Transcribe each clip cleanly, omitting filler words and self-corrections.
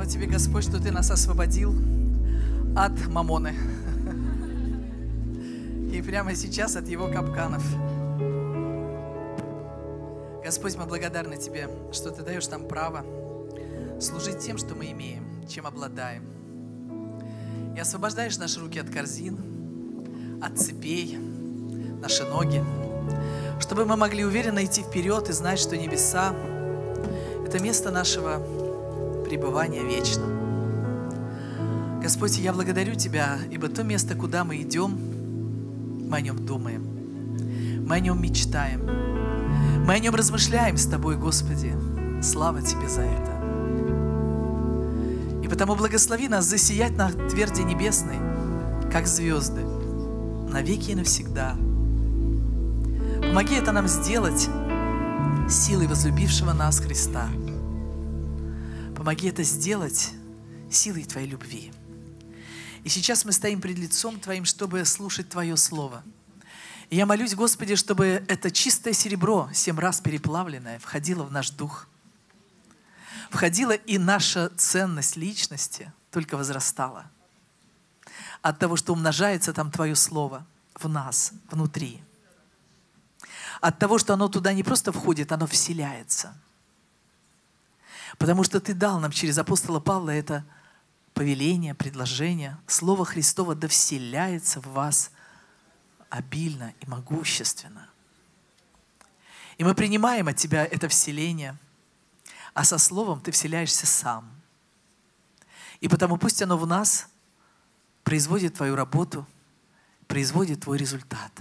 Тебе, Господь, что Ты нас освободил от мамоны. И прямо сейчас от его капканов. Господь, мы благодарны Тебе, что Ты даешь нам право служить тем, что мы имеем, чем обладаем. И освобождаешь наши руки от корзин, от цепей, наши ноги, чтобы мы могли уверенно идти вперед и знать, что небеса – это место нашего пребывания вечно. Господь, я благодарю Тебя, ибо то место, куда мы идем, мы о нем думаем, мы о нем мечтаем, мы о нем размышляем с Тобой, Господи. Слава Тебе за это. И потому благослови нас засиять на тверди небесной, как звезды, навеки и навсегда. Помоги это нам сделать силой возлюбившего нас Христа. Помоги это сделать силой Твоей любви. И сейчас мы стоим пред лицом Твоим, чтобы слушать Твое Слово. И я молюсь, Господи, чтобы это чистое серебро, 7 раз переплавленное, входило в наш дух. Входила и наша ценность личности только возрастала. От того, что умножается там Твое Слово в нас, внутри. От того, что оно туда не просто входит, оно вселяется. Потому что Ты дал нам через апостола Павла это повеление, предложение. Слово Христово да вселяется в вас обильно и могущественно. И мы принимаем от Тебя это вселение, а со Словом Ты вселяешься сам. И потому пусть оно в нас производит Твою работу, производит Твой результат.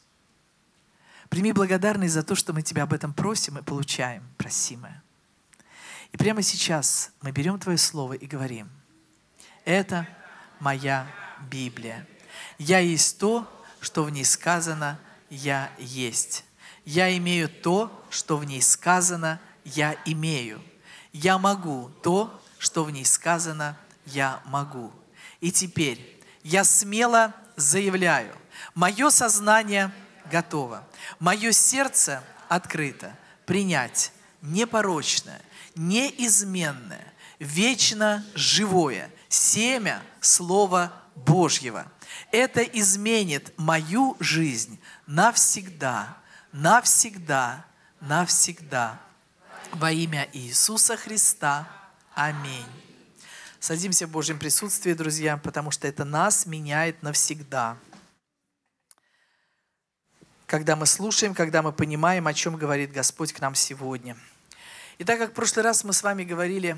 Прими благодарность за то, что мы Тебя об этом просим и получаем просимое. И прямо сейчас мы берем Твое Слово и говорим: это моя Библия. Я есть то, что в ней сказано, я есть. Я имею то, что в ней сказано, я имею. Я могу то, что в ней сказано, я могу. И теперь я смело заявляю: мое сознание готово, мое сердце открыто принять непорочное, неизменное, вечно живое семя Слова Божьего. Это изменит мою жизнь навсегда, навсегда, навсегда. Во имя Иисуса Христа. Аминь. Садимся в Божьем присутствии, друзья, потому что это нас меняет навсегда. Когда мы слушаем, когда мы понимаем, о чем говорит Господь к нам сегодня. И так как в прошлый раз мы с вами говорили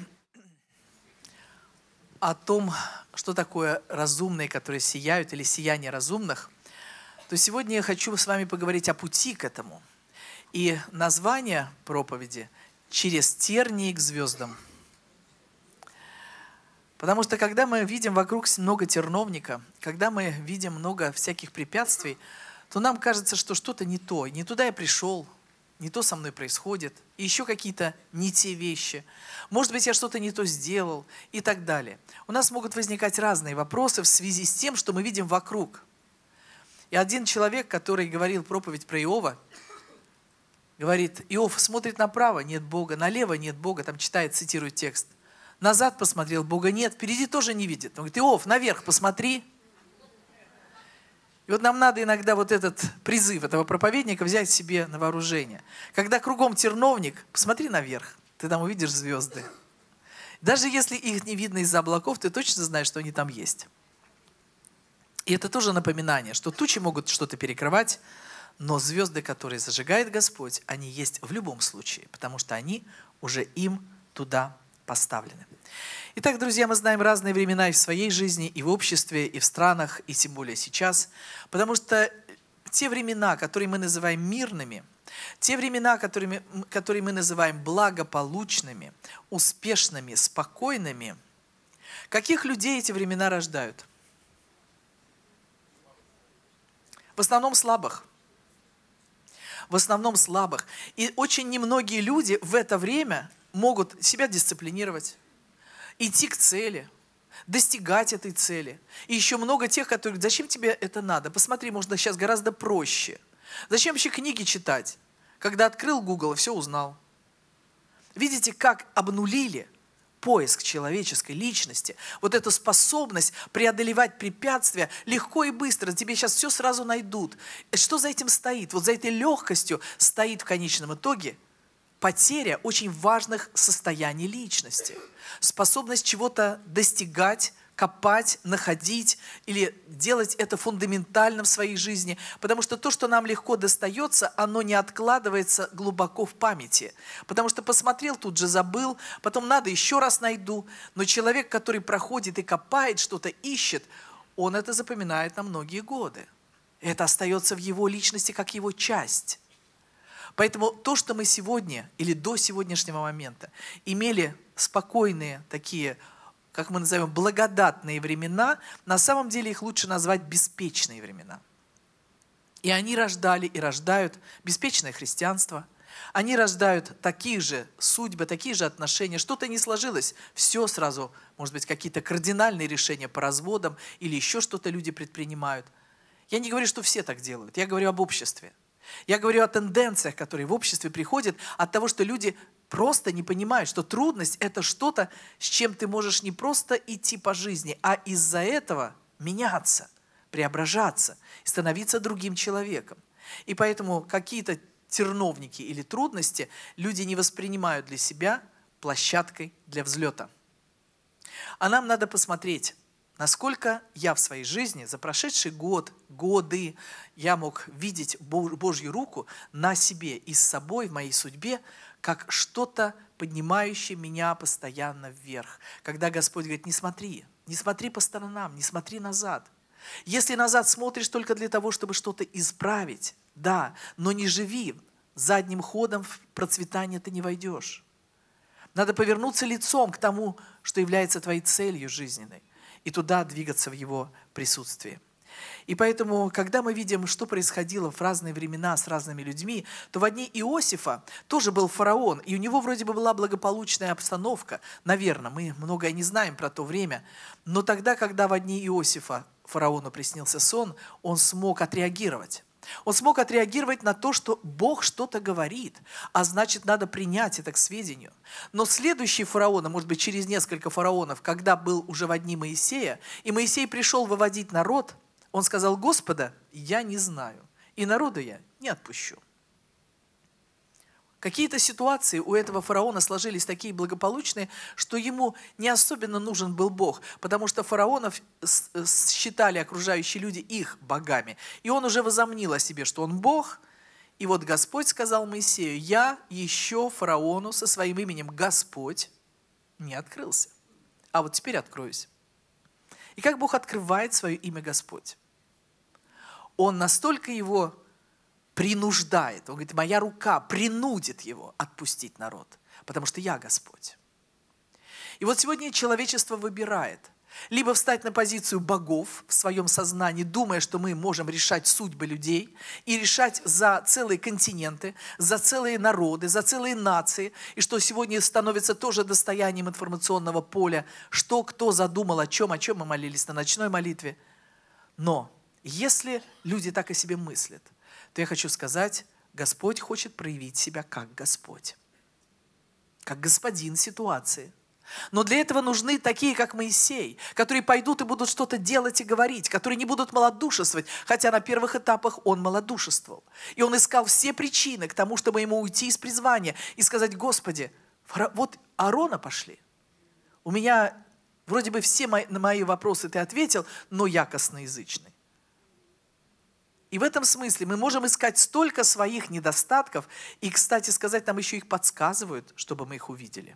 о том, что такое разумные, которые сияют, или сияние разумных, то сегодня я хочу с вами поговорить о пути к этому. И название проповеди «Через тернии к звездам». Потому что когда мы видим вокруг много терновника, когда мы видим много всяких препятствий, то нам кажется, что что-то не то. Не туда я пришел, не то со мной происходит, и еще какие-то не те вещи. Может быть, я что-то не то сделал и так далее. У нас могут возникать разные вопросы в связи с тем, что мы видим вокруг. И один человек, который говорил проповедь про Иова, говорит: Иов смотрит направо, нет Бога, налево нет Бога, там читает, цитирует текст. Назад посмотрел, Бога нет, впереди тоже не видит. Он говорит: Иов, наверх посмотри. И вот нам надо иногда вот этот призыв этого проповедника взять себе на вооружение. Когда кругом терновник, посмотри наверх, ты там увидишь звезды. Даже если их не видно из-за облаков, ты точно знаешь, что они там есть. И это тоже напоминание, что тучи могут что-то перекрывать, но звезды, которые зажигает Господь, они есть в любом случае, потому что они уже им туда поставлены. Итак, друзья, мы знаем разные времена и в своей жизни, и в обществе, и в странах, и тем более сейчас. Потому что те времена, которые мы называем мирными, те времена, которые мы называем благополучными, успешными, спокойными, каких людей эти времена рождают? В основном слабых. В основном слабых. И очень немногие люди в это время могут себя дисциплинировать, идти к цели, достигать этой цели. И еще много тех, которые говорят: зачем тебе это надо? Посмотри, можно сейчас гораздо проще. Зачем вообще книги читать? Когда открыл Google и все узнал. Видите, как обнулили поиск человеческой личности, вот эту способность преодолевать препятствия легко и быстро. Тебе сейчас все сразу найдут. Что за этим стоит? Вот за этой легкостью стоит в конечном итоге потеря очень важных состояний личности. Способность чего-то достигать, копать, находить или делать это фундаментально в своей жизни. Потому что то, что нам легко достается, оно не откладывается глубоко в памяти. Потому что посмотрел, тут же забыл, потом надо еще раз найду. Но человек, который проходит и копает что-то, ищет, он это запоминает на многие годы. Это остается в его личности как его часть. Поэтому то, что мы сегодня или до сегодняшнего момента имели спокойные такие, как мы называем, благодатные времена, на самом деле их лучше назвать беспечные времена. И они рождали и рождают беспечное христианство. Они рождают такие же судьбы, такие же отношения. Что-то не сложилось, все сразу, может быть, какие-то кардинальные решения по разводам или еще что-то люди предпринимают. Я не говорю, что все так делают, я говорю об обществе. Я говорю о тенденциях, которые в обществе приходят от того, что люди просто не понимают, что трудность – это что-то, с чем ты можешь не просто идти по жизни, а из-за этого меняться, преображаться, становиться другим человеком. И поэтому какие-то терновники или трудности люди не воспринимают для себя площадкой для взлета. А нам надо посмотреть, насколько я в своей жизни за прошедший годы, я мог видеть Божью руку на себе и с собой в моей судьбе, как что-то, поднимающее меня постоянно вверх. Когда Господь говорит, не смотри по сторонам, не смотри назад. Если назад смотришь только для того, чтобы что-то исправить, да, но не живи, задним ходом в процветание ты не войдешь. Надо повернуться лицом к тому, что является твоей целью жизненной, и туда двигаться в Его присутствии. И поэтому, когда мы видим, что происходило в разные времена с разными людьми, то во дни Иосифа тоже был фараон, и у него вроде бы была благополучная обстановка. Наверное, мы многое не знаем про то время, но тогда, когда во дни Иосифа фараону приснился сон, он смог отреагировать. Он смог отреагировать на то, что Бог что-то говорит, а значит, надо принять это к сведению. Но следующий фараон, а может быть, через несколько фараонов, когда был уже во дни Моисея, и Моисей пришел выводить народ, он сказал, Господа, я не знаю, и народа я не отпущу. Какие-то ситуации у этого фараона сложились такие благополучные, что ему не особенно нужен был Бог, потому что фараонов считали окружающие люди их богами. И он уже возомнил о себе, что он Бог. И вот Господь сказал Моисею, я еще фараону со своим именем Господь не открылся, а вот теперь откроюсь. И как Бог открывает свое имя Господь? Он настолько его принуждает. Он говорит, моя рука принудит его отпустить народ, потому что я Господь. И вот сегодня человечество выбирает либо встать на позицию богов в своем сознании, думая, что мы можем решать судьбы людей и решать за целые континенты, за целые народы, за целые нации, и что сегодня становится тоже достоянием информационного поля, что кто задумал, о чем мы молились на ночной молитве. Но если люди так о себе мыслят, то я хочу сказать, Господь хочет проявить себя как Господь, как господин ситуации. Но для этого нужны такие, как Моисей, которые пойдут и будут что-то делать и говорить, которые не будут малодушествовать, хотя на первых этапах он малодушествовал. И он искал все причины к тому, чтобы ему уйти из призвания и сказать, Господи, вот Аарона пошли. У меня вроде бы все на мои вопросы ты ответил, но я косноязычный. И в этом смысле мы можем искать столько своих недостатков, и, кстати сказать, нам еще их подсказывают, чтобы мы их увидели.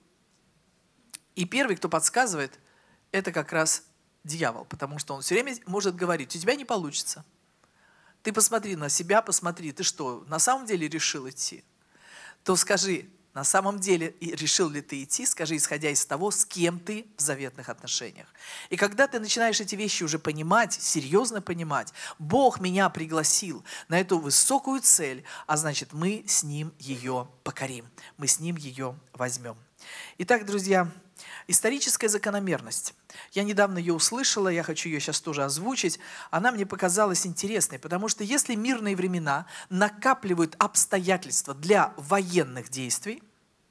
И первый, кто подсказывает, это как раз дьявол, потому что он все время может говорить, у тебя не получится. Ты посмотри на себя, посмотри, ты что, на самом деле решил идти? То скажи, на самом деле решил ли ты идти, скажи, исходя из того, с кем ты в заветных отношениях. И когда ты начинаешь эти вещи уже понимать, серьезно понимать, Бог меня пригласил на эту высокую цель, а значит, мы с Ним ее покорим, мы с Ним ее возьмем. Итак, друзья, историческая закономерность. Я недавно ее услышала, я хочу ее сейчас тоже озвучить. Она мне показалась интересной, потому что если мирные времена накапливают обстоятельства для военных действий,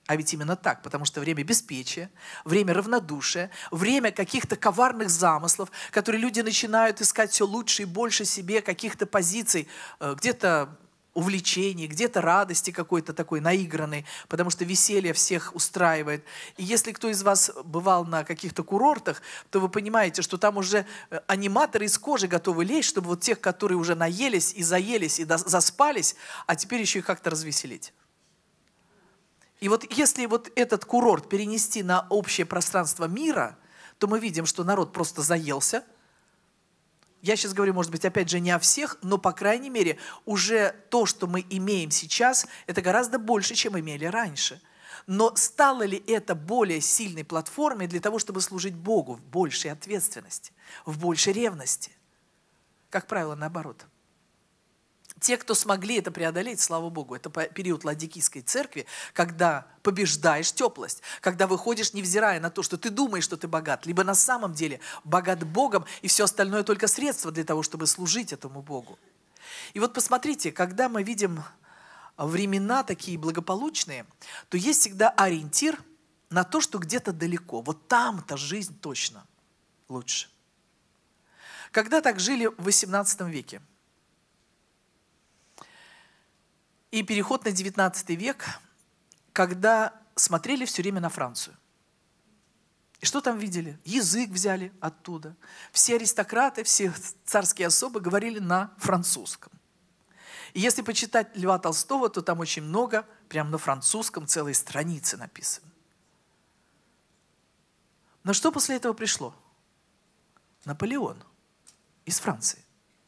А ведь именно так, потому что время беспечия, время равнодушия, время каких-то коварных замыслов, которые люди начинают искать все лучше и больше себе каких-то позиций, где-то увлечений, где-то радости какой-то такой наигранной, потому что веселье всех устраивает. И если кто из вас бывал на каких-то курортах, то вы понимаете, что там уже аниматоры из кожи готовы лезть, чтобы вот тех, которые уже наелись и заелись и заспались, а теперь еще и как-то развеселить. И вот если вот этот курорт перенести на общее пространство мира, то мы видим, что народ просто заелся. Я сейчас говорю, может быть, опять же, не о всех, но, по крайней мере, уже то, что мы имеем сейчас, это гораздо больше, чем имели раньше. Но стало ли это более сильной платформой для того, чтобы служить Богу в большей ответственности, в большей ревности? Как правило, наоборот. Те, кто смогли это преодолеть, слава Богу, это период Ладикийской церкви, когда побеждаешь теплость, когда выходишь, невзирая на то, что ты думаешь, что ты богат, либо на самом деле богат Богом, и все остальное только средство для того, чтобы служить этому Богу. И вот посмотрите, когда мы видим времена такие благополучные, то есть всегда ориентир на то, что где-то далеко. Вот там-то жизнь точно лучше. Когда так жили в XVIII веке? И переход на XIX век, когда смотрели все время на Францию. И что там видели? Язык взяли оттуда. Все аристократы, все царские особы говорили на французском. И если почитать Льва Толстого, то там очень много, прямо на французском, целые страницы написаны. Но что после этого пришло? Наполеон из Франции.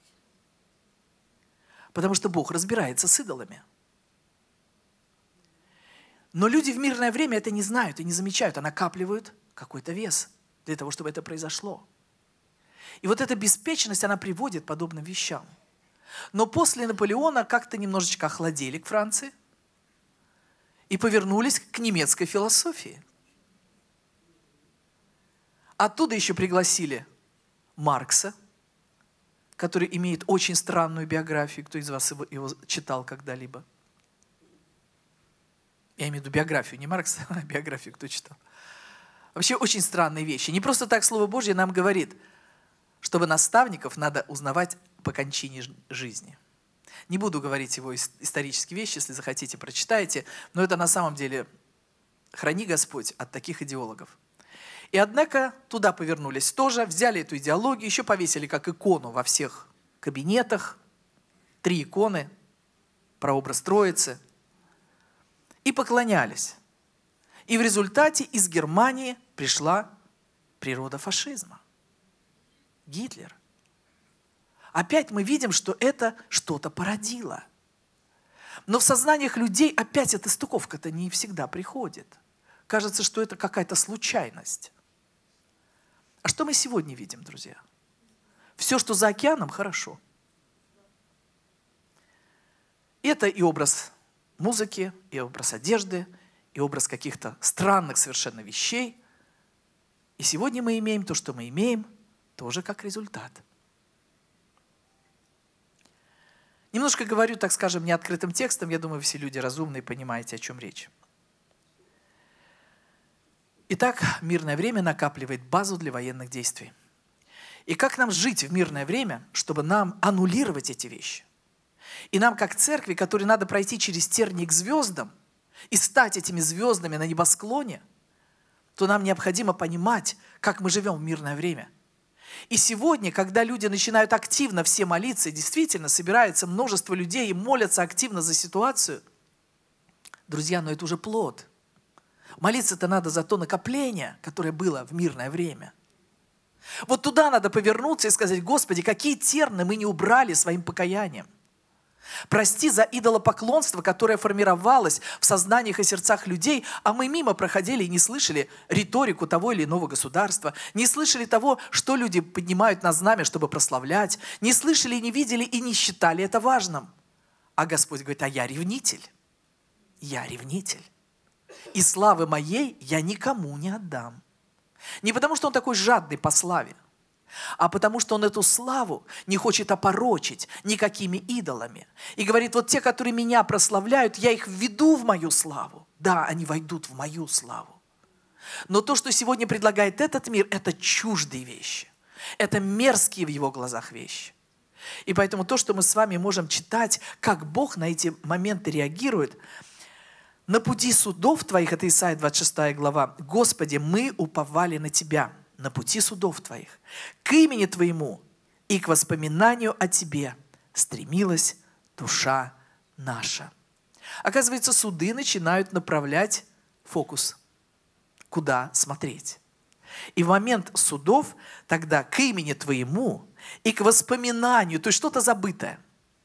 Потому что Бог разбирается с идолами. Но люди в мирное время это не знают и не замечают, а накапливают какой-то вес для того, чтобы это произошло. И вот эта беспечность, она приводит к подобным вещам. Но после Наполеона как-то немножечко охладели к Франции и повернулись к немецкой философии. Оттуда еще пригласили Маркса, который имеет очень странную биографию. Кто из вас его читал когда-либо? Я имею в виду биографию, не Маркса, а биографию кто читал. Вообще очень странные вещи. Не просто так Слово Божье нам говорит, чтобы наставников надо узнавать по кончине жизни. Не буду говорить его исторические вещи, если захотите, прочитайте, но это на самом деле храни Господь от таких идеологов. И однако туда повернулись тоже, взяли эту идеологию, еще повесили как икону во всех кабинетах, 3 иконы, прообраз Троицы, и поклонялись. И в результате из Германии пришла природа фашизма. Гитлер. Опять мы видим, что это что-то породило. Но в сознаниях людей опять эта стыковка-то не всегда приходит. Кажется, что это какая-то случайность. А что мы сегодня видим, друзья? Все, что за океаном, хорошо. Это и образ музыки, и образ одежды, и образ каких-то странных совершенно вещей. И сегодня мы имеем то, что мы имеем, тоже как результат. Немножко говорю, так скажем, неоткрытым текстом. Я думаю, все люди разумные, понимаете, о чем речь. Итак, мирное время накапливает базу для военных действий. И как нам жить в мирное время, чтобы нам аннулировать эти вещи? И нам, как церкви, которой надо пройти через тернии к звездам и стать этими звездами на небосклоне, то нам необходимо понимать, как мы живем в мирное время. И сегодня, когда люди начинают активно все молиться, действительно собирается множество людей и молятся активно за ситуацию, друзья, но это уже плод. Молиться-то надо за то накопление, которое было в мирное время. Вот туда надо повернуться и сказать: Господи, какие терны мы не убрали своим покаянием. Прости за идолопоклонство, которое формировалось в сознаниях и сердцах людей, а мы мимо проходили и не слышали риторику того или иного государства, не слышали того, что люди поднимают на знамя, чтобы прославлять, не слышали, не видели и не считали это важным. А Господь говорит: а я ревнитель. Я ревнитель. И славы моей я никому не отдам. Не потому, что Он такой жадный по славе, а потому что Он эту славу не хочет опорочить никакими идолами. И говорит, вот те, которые меня прославляют, я их введу в мою славу. Да, они войдут в мою славу. Но то, что сегодня предлагает этот мир, это чуждые вещи. Это мерзкие в его глазах вещи. И поэтому то, что мы с вами можем читать, как Бог на эти моменты реагирует, на пути судов Твоих, это Исайя 26 глава, Господи, мы уповали на Тебя, на пути судов Твоих, к имени Твоему и к воспоминанию о Тебе стремилась душа наша. Оказывается, суды начинают направлять фокус, куда смотреть. И в момент судов тогда к имени Твоему и к воспоминанию, то есть что-то забытое,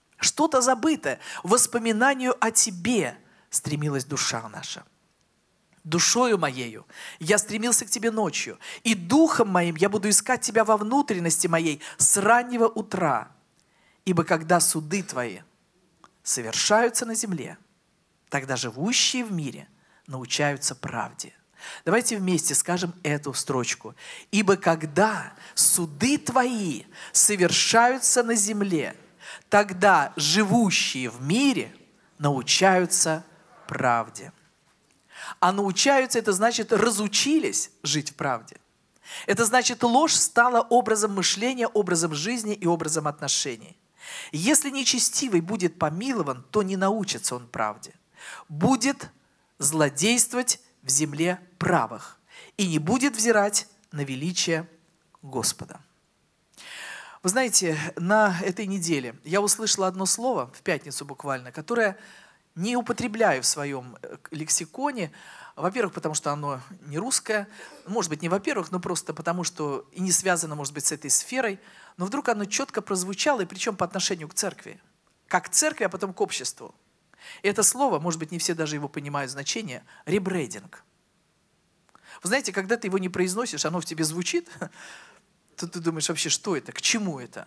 воспоминанию о Тебе стремилась душа наша. Душою моею я стремился к Тебе ночью, и духом моим я буду искать Тебя во внутренности моей с раннего утра. Ибо когда суды Твои совершаются на земле, тогда живущие в мире научаются правде. Давайте вместе скажем эту строчку. Ибо когда суды Твои совершаются на земле, тогда живущие в мире научаются правде. А научаются, это значит, разучились жить в правде. Это значит, ложь стала образом мышления, образом жизни и образом отношений. Если нечестивый будет помилован, то не научится он правде. Будет злодействовать в земле правых и не будет взирать на величие Господа. Вы знаете, на этой неделе я услышала одно слово, в пятницу буквально, которое не употребляю в своем лексиконе. Во-первых, потому что оно не русское. Может быть, не во-первых, но просто потому, что и не связано, может быть, с этой сферой. Но вдруг оно четко прозвучало, и причем по отношению к церкви. Как к церкви, а потом к обществу. И это слово, может быть, не все даже его понимают значение, ребрендинг. Вы знаете, когда ты его не произносишь, оно в тебе звучит, то ты думаешь, вообще, что это, к чему это?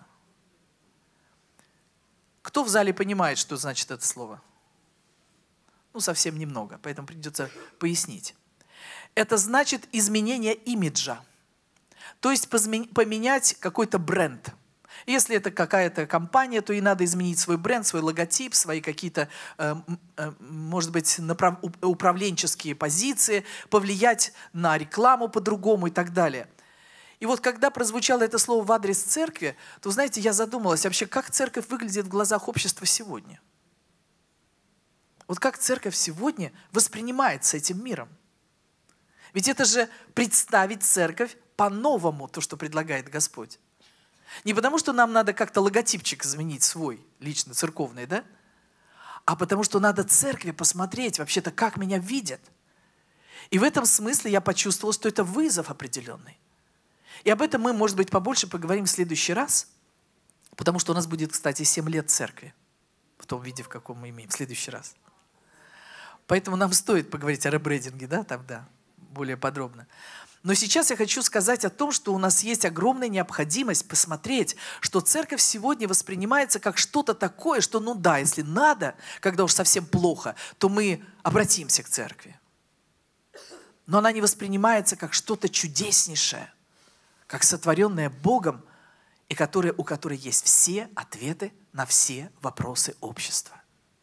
Кто в зале понимает, что значит это слово? Ну, совсем немного, поэтому придется пояснить. Это значит изменение имиджа. То есть поменять какой-то бренд. Если это какая-то компания, то и надо изменить свой бренд, свой логотип, свои какие-то, может быть, управленческие позиции, повлиять на рекламу по-другому и так далее. И вот когда прозвучало это слово в адрес церкви, то, знаете, я задумалась вообще, как церковь выглядит в глазах общества сегодня. Вот как церковь сегодня воспринимается этим миром. Ведь это же представить церковь по-новому, то, что предлагает Господь. Не потому, что нам надо как-то логотипчик изменить свой, лично церковный, да? А потому, что надо церкви посмотреть вообще-то, как меня видят. И в этом смысле я почувствовала, что это вызов определенный. И об этом мы, может быть, побольше поговорим в следующий раз, потому что у нас будет, кстати, 7 лет церкви, в том виде, в каком мы имеем, в следующий раз. Поэтому нам стоит поговорить о ребрендинге, да, там, да, более подробно. Но сейчас я хочу сказать о том, что у нас есть огромная необходимость посмотреть, что церковь сегодня воспринимается как что-то такое, что, ну да, если надо, когда уж совсем плохо, то мы обратимся к церкви. Но она не воспринимается как что-то чудеснейшее, как сотворенное Богом, и у которой есть все ответы на все вопросы общества.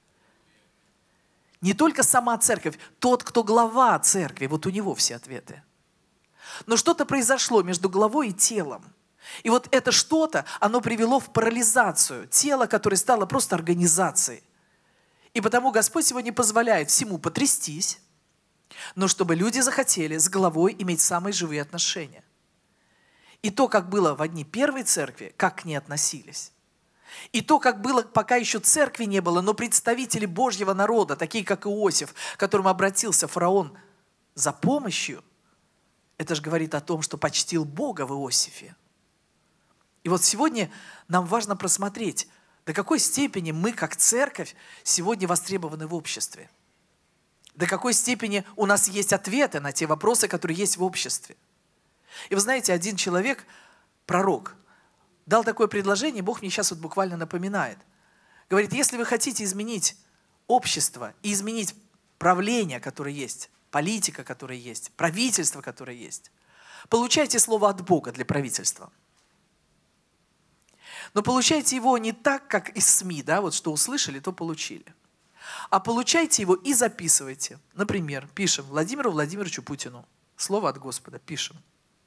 Не только сама церковь, тот, кто глава церкви, вот у него все ответы. Но что-то произошло между главой и телом. И вот это что-то, оно привело в парализацию тела, которое стало просто организацией. И потому Господь сегодня позволяет всему потрястись, но чтобы люди захотели с главой иметь самые живые отношения. И то, как было в дни первой церкви, как к ней относились. И то, как было, пока еще церкви не было, но представители Божьего народа, такие как Иосиф, к которому обратился фараон за помощью, это же говорит о том, что почтил Бога в Иосифе. И вот сегодня нам важно просмотреть, до какой степени мы, как церковь, сегодня востребованы в обществе. До какой степени у нас есть ответы на те вопросы, которые есть в обществе. И вы знаете, один человек, пророк, дал такое предложение, Бог мне сейчас вот буквально напоминает. Говорит, если вы хотите изменить общество и изменить правление, которое есть, политика, которая есть, правительство, которое есть, получайте слово от Бога для правительства. Но получайте его не так, как из СМИ, да, вот что услышали, то получили. А получайте его и записывайте. Например, пишем Владимиру Владимировичу Путину. Слово от Господа, пишем.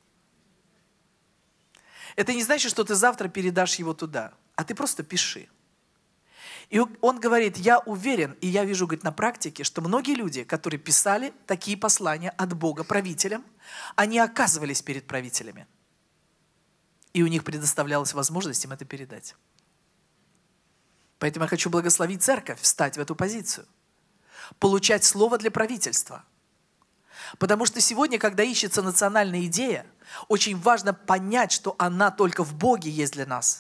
Это не значит, что ты завтра передашь его туда, а ты просто пиши. И он говорит, я уверен, и я вижу, говорит, на практике, что многие люди, которые писали такие послания от Бога правителям, они оказывались перед правителями. И у них предоставлялась возможность им это передать. Поэтому я хочу благословить церковь, встать в эту позицию. Получать слово для правительства. Потому что сегодня, когда ищется национальная идея, очень важно понять, что она только в Боге есть для нас.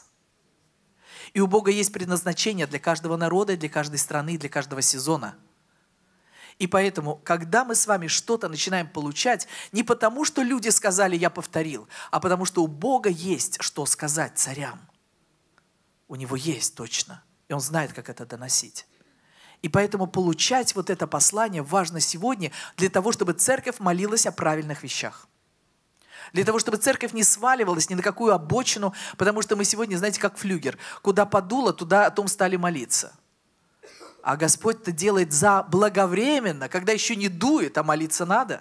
И у Бога есть предназначение для каждого народа, для каждой страны, для каждого сезона. И поэтому, когда мы с вами что-то начинаем получать, не потому, что люди сказали, я повторил, а потому, что у Бога есть, что сказать царям. У Него есть точно. И Он знает, как это доносить. И поэтому получать вот это послание важно сегодня для того, чтобы церковь молилась о правильных вещах. Для того, чтобы церковь не сваливалась ни на какую обочину, потому что мы сегодня, знаете, как флюгер. Куда подуло, туда о том стали молиться. А Господь-то делает заблаговременно, когда еще не дует, а молиться надо.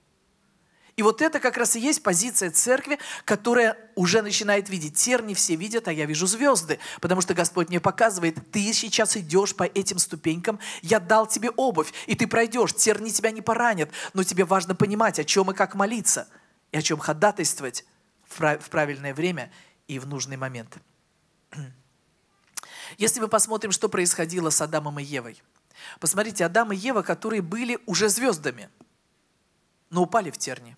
И вот это как раз и есть позиция церкви, которая уже начинает видеть. Терни все видят, а я вижу звезды. Потому что Господь мне показывает, ты сейчас идешь по этим ступенькам, я дал тебе обувь, и ты пройдешь. Терни тебя не поранят, но тебе важно понимать, о чем и как молиться, и о чем ходатайствовать в правильное время и в нужный момент. Если мы посмотрим, что происходило с Адамом и Евой. Посмотрите, Адам и Ева, которые были уже звездами, но упали в терни.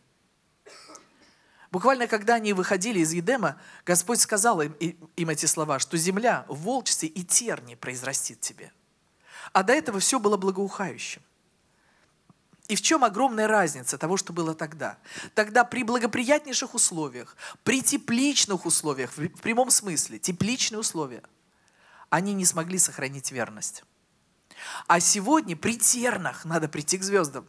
Буквально, когда они выходили из Едема, Господь сказал им эти слова, что земля в волчьи и терни произрастит тебе. А до этого все было благоухающим. И в чем огромная разница того, что было тогда? Тогда при благоприятнейших условиях, при тепличных условиях, в прямом смысле, тепличные условия, они не смогли сохранить верность. А сегодня при тернах надо прийти к звездам.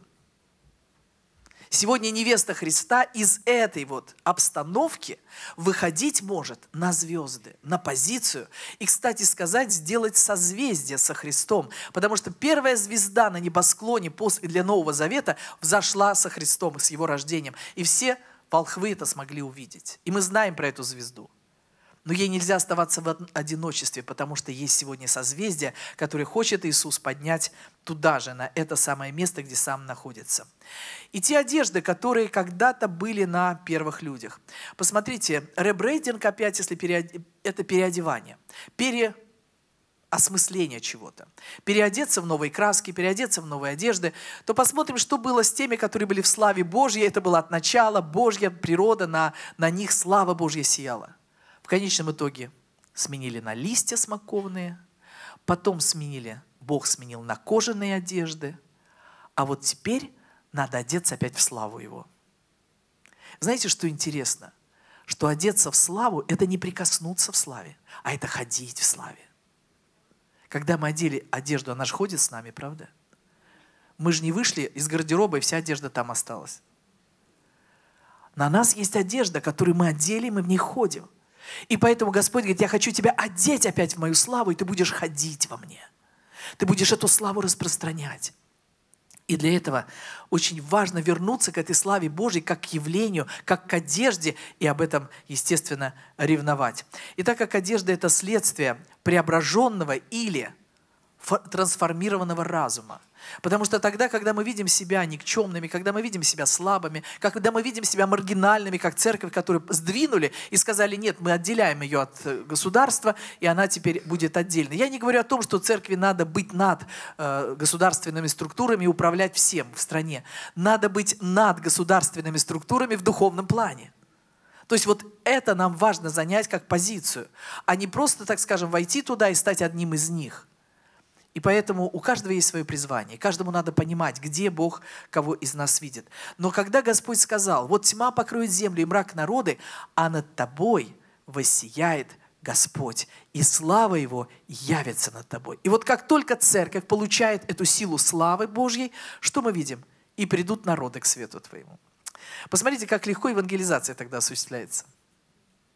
Сегодня невеста Христа из этой вот обстановки выходить может на звезды, на позицию. И, кстати сказать, сделать созвездие со Христом. Потому что первая звезда на небосклоне после для Нового Завета взошла со Христом, с Его рождением. И все волхвы это смогли увидеть. И мы знаем про эту звезду. Но ей нельзя оставаться в одиночестве, потому что есть сегодня созвездие, которое хочет Иисус поднять туда же, на это самое место, где сам находится. И те одежды, которые когда-то были на первых людях. Посмотрите, ребрейдинг опять, если это переодевание, переосмысление чего-то. Переодеться в новые краски, переодеться в новые одежды. То посмотрим, что было с теми, которые были в славе Божьей. Это было от начала Божья природа, на них слава Божья сияла. В конечном итоге сменили на листья смоковные, потом Бог сменил на кожаные одежды, а вот теперь надо одеться опять в славу Его. Знаете, что интересно? Что одеться в славу – это не прикоснуться в славе, а это ходить в славе. Когда мы одели одежду, она же ходит с нами, правда? Мы же не вышли из гардероба, и вся одежда там осталась. На нас есть одежда, которую мы одели, и мы в ней ходим. И поэтому Господь говорит, я хочу тебя одеть опять в мою славу, и ты будешь ходить во мне. Ты будешь эту славу распространять. И для этого очень важно вернуться к этой славе Божьей, как к явлению, как к одежде, и об этом, естественно, ревновать. И так как одежда – это следствие преображенного или трансформированного разума. Потому что тогда, когда мы видим себя никчемными, когда мы видим себя слабыми, когда мы видим себя маргинальными, как церковь, которую сдвинули и сказали, нет, мы отделяем ее от государства, и она теперь будет отдельной. Я не говорю о том, что церкви надо быть над государственными структурами и управлять всем в стране. Надо быть над государственными структурами в духовном плане. То есть вот это нам важно занять как позицию, а не просто, так скажем, войти туда и стать одним из них. И поэтому у каждого есть свое призвание. Каждому надо понимать, где Бог кого из нас видит. Но когда Господь сказал, вот тьма покроет землю и мрак народы, а над тобой воссияет Господь, и слава Его явится над тобой. И вот как только церковь получает эту силу славы Божьей, что мы видим? И придут народы к свету твоему. Посмотрите, как легко евангелизация тогда осуществляется.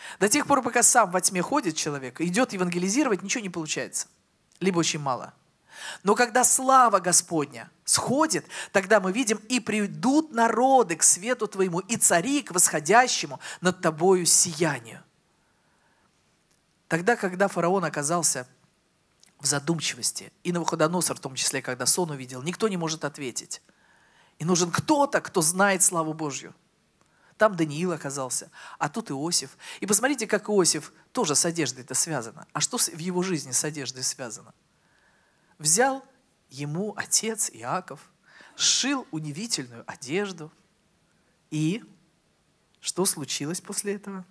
До тех пор, пока сам во тьме ходит человек, идет евангелизировать, ничего не получается. Либо очень мало. Но когда слава Господня сходит, тогда мы видим, и придут народы к свету Твоему, и цари к восходящему над Тобою сиянию. Тогда, когда фараон оказался в задумчивости, и Навуходоносор, в том числе, когда сон увидел, никто не может ответить. И нужен кто-то, кто знает славу Божью. Там Даниил оказался, а тут Иосиф. И посмотрите, как Иосиф тоже с одеждой-то связано. А что в его жизни с одеждой связано? Взял ему отец Иаков, сшил удивительную одежду. И что случилось после этого?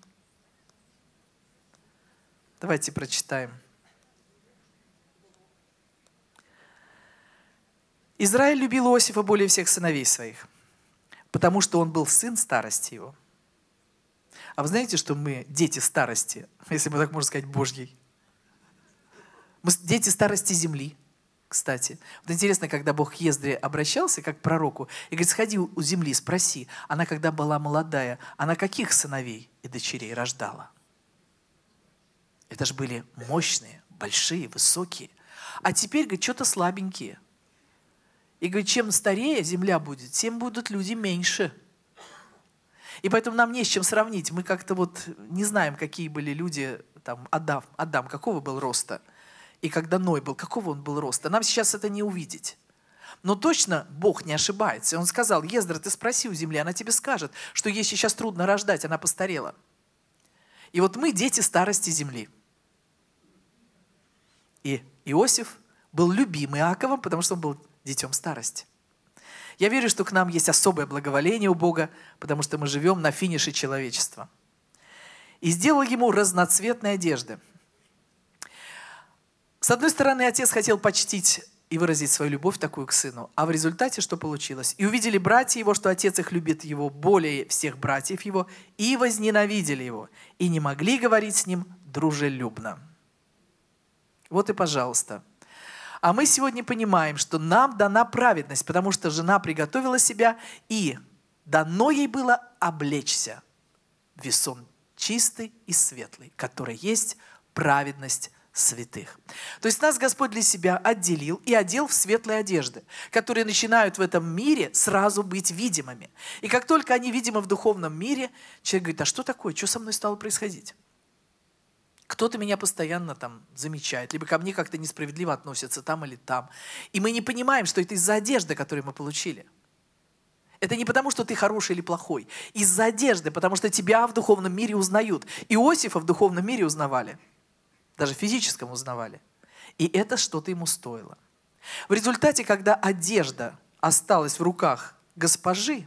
Давайте прочитаем. Израиль любил Иосифа более всех сыновей своих, потому что он был сын старости его. А вы знаете, что мы дети старости, если мы так можно сказать, Божьей? Мы дети старости земли, кстати. Вот интересно, когда Бог к Ездре обращался, как к пророку, и говорит, сходи у земли, спроси, она когда была молодая, она каких сыновей и дочерей рождала? Это же были мощные, большие, высокие. А теперь, говорит, что-то слабенькие. И говорит, чем старее земля будет, тем будут люди меньше. И поэтому нам не с чем сравнить. Мы как-то вот не знаем, какие были люди, там, Адам, какого был роста. И когда Ной был, какого он был роста. Нам сейчас это не увидеть. Но точно Бог не ошибается. И Он сказал, Ездра, ты спроси у земли, она тебе скажет, что ей сейчас трудно рождать, она постарела. И вот мы дети старости земли. И Иосиф был любим Иаковом, потому что он был детем старости. Я верю, что к нам есть особое благоволение у Бога, потому что мы живем на финише человечества. И сделал ему разноцветные одежды. С одной стороны, отец хотел почтить и выразить свою любовь такую к сыну, а в результате что получилось? И увидели братья его, что отец их любит его более всех братьев его, и возненавидели его, и не могли говорить с ним дружелюбно. Вот и пожалуйста. А мы сегодня понимаем, что нам дана праведность, потому что жена приготовила себя, и дано ей было облечься в весон чистый и светлый, который есть праведность святых. То есть нас Господь для себя отделил и одел в светлые одежды, которые начинают в этом мире сразу быть видимыми. И как только они видимы в духовном мире, человек говорит, а что такое, что со мной стало происходить? Кто-то меня постоянно там замечает, либо ко мне как-то несправедливо относятся там или там. И мы не понимаем, что это из-за одежды, которую мы получили. Это не потому, что ты хороший или плохой. Из-за одежды, потому что тебя в духовном мире узнают. Иосифа в духовном мире узнавали. Даже в физическом узнавали. И это что-то ему стоило. В результате, когда одежда осталась в руках госпожи,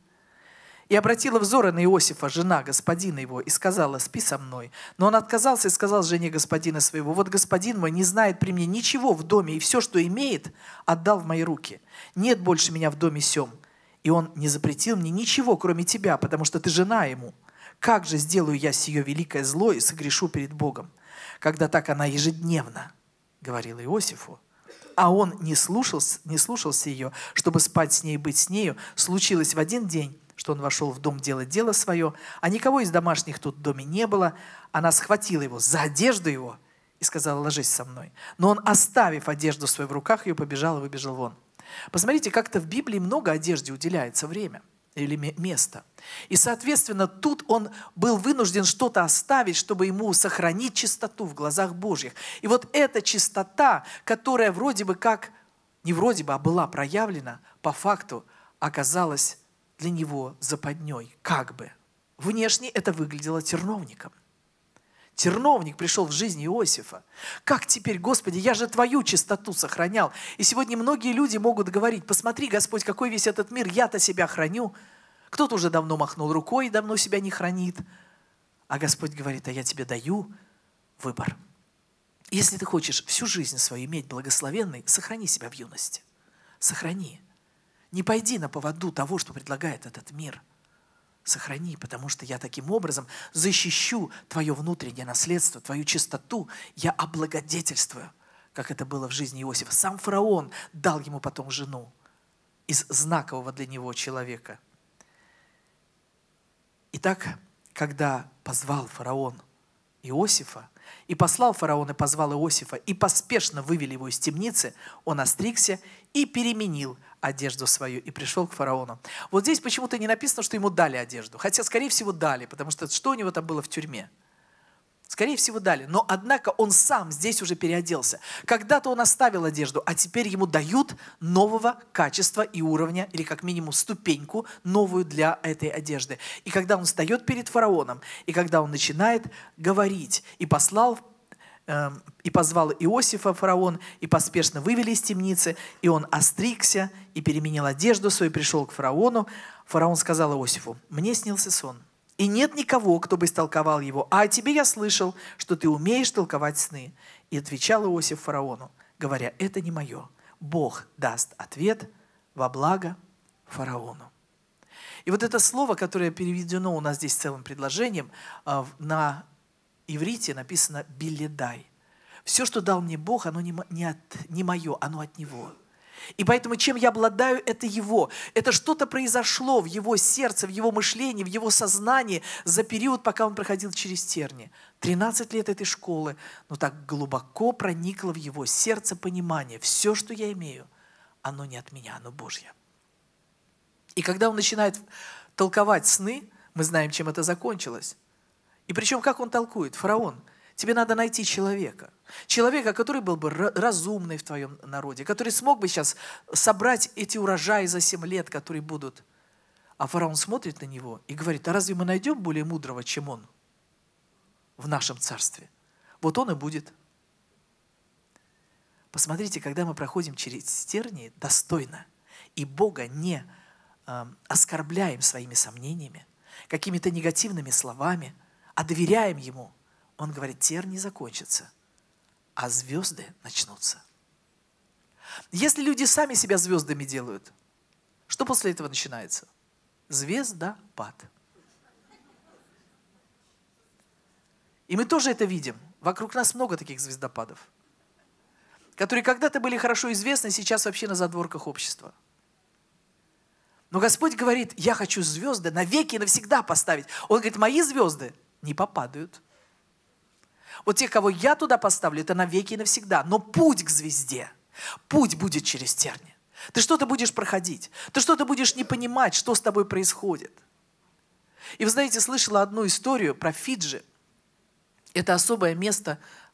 и обратила взоры на Иосифа, жена господина его, и сказала, спи со мной. Но он отказался и сказал жене господина своего, вот господин мой не знает при мне ничего в доме, и все, что имеет, отдал в мои руки. Нет больше меня в доме сем. И он не запретил мне ничего, кроме тебя, потому что ты жена ему. Как же сделаю я сие великое зло и согрешу перед Богом? Когда так она ежедневно говорила Иосифу, а он не слушался ее, чтобы спать с ней и быть с нею, случилось в один день, что он вошел в дом делать дело свое, а никого из домашних тут в доме не было. Она схватила его за одежду его и сказала, ложись со мной. Но он, оставив одежду свою в руках, ее побежал и выбежал вон. Посмотрите, как-то в Библии много одежде уделяется время или место. И, соответственно, тут он был вынужден что-то оставить, чтобы ему сохранить чистоту в глазах Божьих. И вот эта чистота, которая вроде бы как, не вроде бы, а была проявлена, по факту оказалась для него западней, как бы. Внешне это выглядело терновником. Терновник пришел в жизнь Иосифа. Как теперь, Господи, я же Твою чистоту сохранял. И сегодня многие люди могут говорить, посмотри, Господь, какой весь этот мир, я-то себя храню. Кто-то уже давно махнул рукой и давно себя не хранит. А Господь говорит, а я тебе даю выбор. Если ты хочешь всю жизнь свою иметь благословенной, сохрани себя в юности. Сохрани. Не пойди на поводу того, что предлагает этот мир. Сохрани, потому что я таким образом защищу твое внутреннее наследство, твою чистоту. Я облагодетельствую, как это было в жизни Иосифа. Сам фараон дал ему потом жену из знакового для него человека. Итак, когда позвал фараон Иосифа, и послал фараон и позвал Иосифа, и поспешно вывели его из темницы, он остригся и переменил одежду свою, и пришел к фараону. Вот здесь почему-то не написано, что ему дали одежду. Хотя, скорее всего, дали, потому что что у него там было в тюрьме? Скорее всего, дали. Но, однако, он сам здесь уже переоделся. Когда-то он оставил одежду, а теперь ему дают нового качества и уровня, или как минимум ступеньку новую для этой одежды. И когда он встает перед фараоном, и когда он начинает говорить, и позвал Иосифа фараон, и поспешно вывели из темницы, и он остригся, и переменил одежду свою, и пришел к фараону. Фараон сказал Иосифу: «Мне снился сон, и нет никого, кто бы истолковал его. А о тебе я слышал, что ты умеешь толковать сны». И отвечал Иосиф фараону, говоря: «Это не мое. Бог даст ответ во благо фараону». И вот это слово, которое переведено у нас здесь целым предложением, на иврите написано «биледай». Все, что дал мне Бог, оно не мое, оно от Него. И поэтому чем я обладаю, это Его. Это что-то произошло в Его сердце, в Его мышлении, в Его сознании за период, пока Он проходил через тернии. 13 лет этой школы, но так глубоко проникло в Его сердце понимание. Все, что я имею, оно не от меня, оно Божье. И когда Он начинает толковать сны, мы знаем, чем это закончилось. И причем, как Он толкует? Фараон, тебе надо найти человека. Человека, который был бы разумный в твоем народе, который смог бы сейчас собрать эти урожаи за 7 лет, которые будут. А фараон смотрит на него и говорит: а разве мы найдем более мудрого, чем он в нашем царстве? Вот он и будет. Посмотрите, когда мы проходим через тернии достойно, и Бога не оскорбляем своими сомнениями, какими-то негативными словами, а доверяем Ему, Он говорит: тернии закончатся, а звезды начнутся. Если люди сами себя звездами делают, что после этого начинается? Звездопад. И мы тоже это видим. Вокруг нас много таких звездопадов, которые когда-то были хорошо известны, сейчас вообще на задворках общества. Но Господь говорит: я хочу звезды навеки и навсегда поставить. Он говорит: мои звезды не попадают. Вот те, кого я туда поставлю, это навеки и навсегда. Но путь к звезде, путь будет через терни. Ты что-то будешь проходить, ты что-то будешь не понимать, что с тобой происходит. И вы знаете, слышала одну историю про Фиджи. Это особое место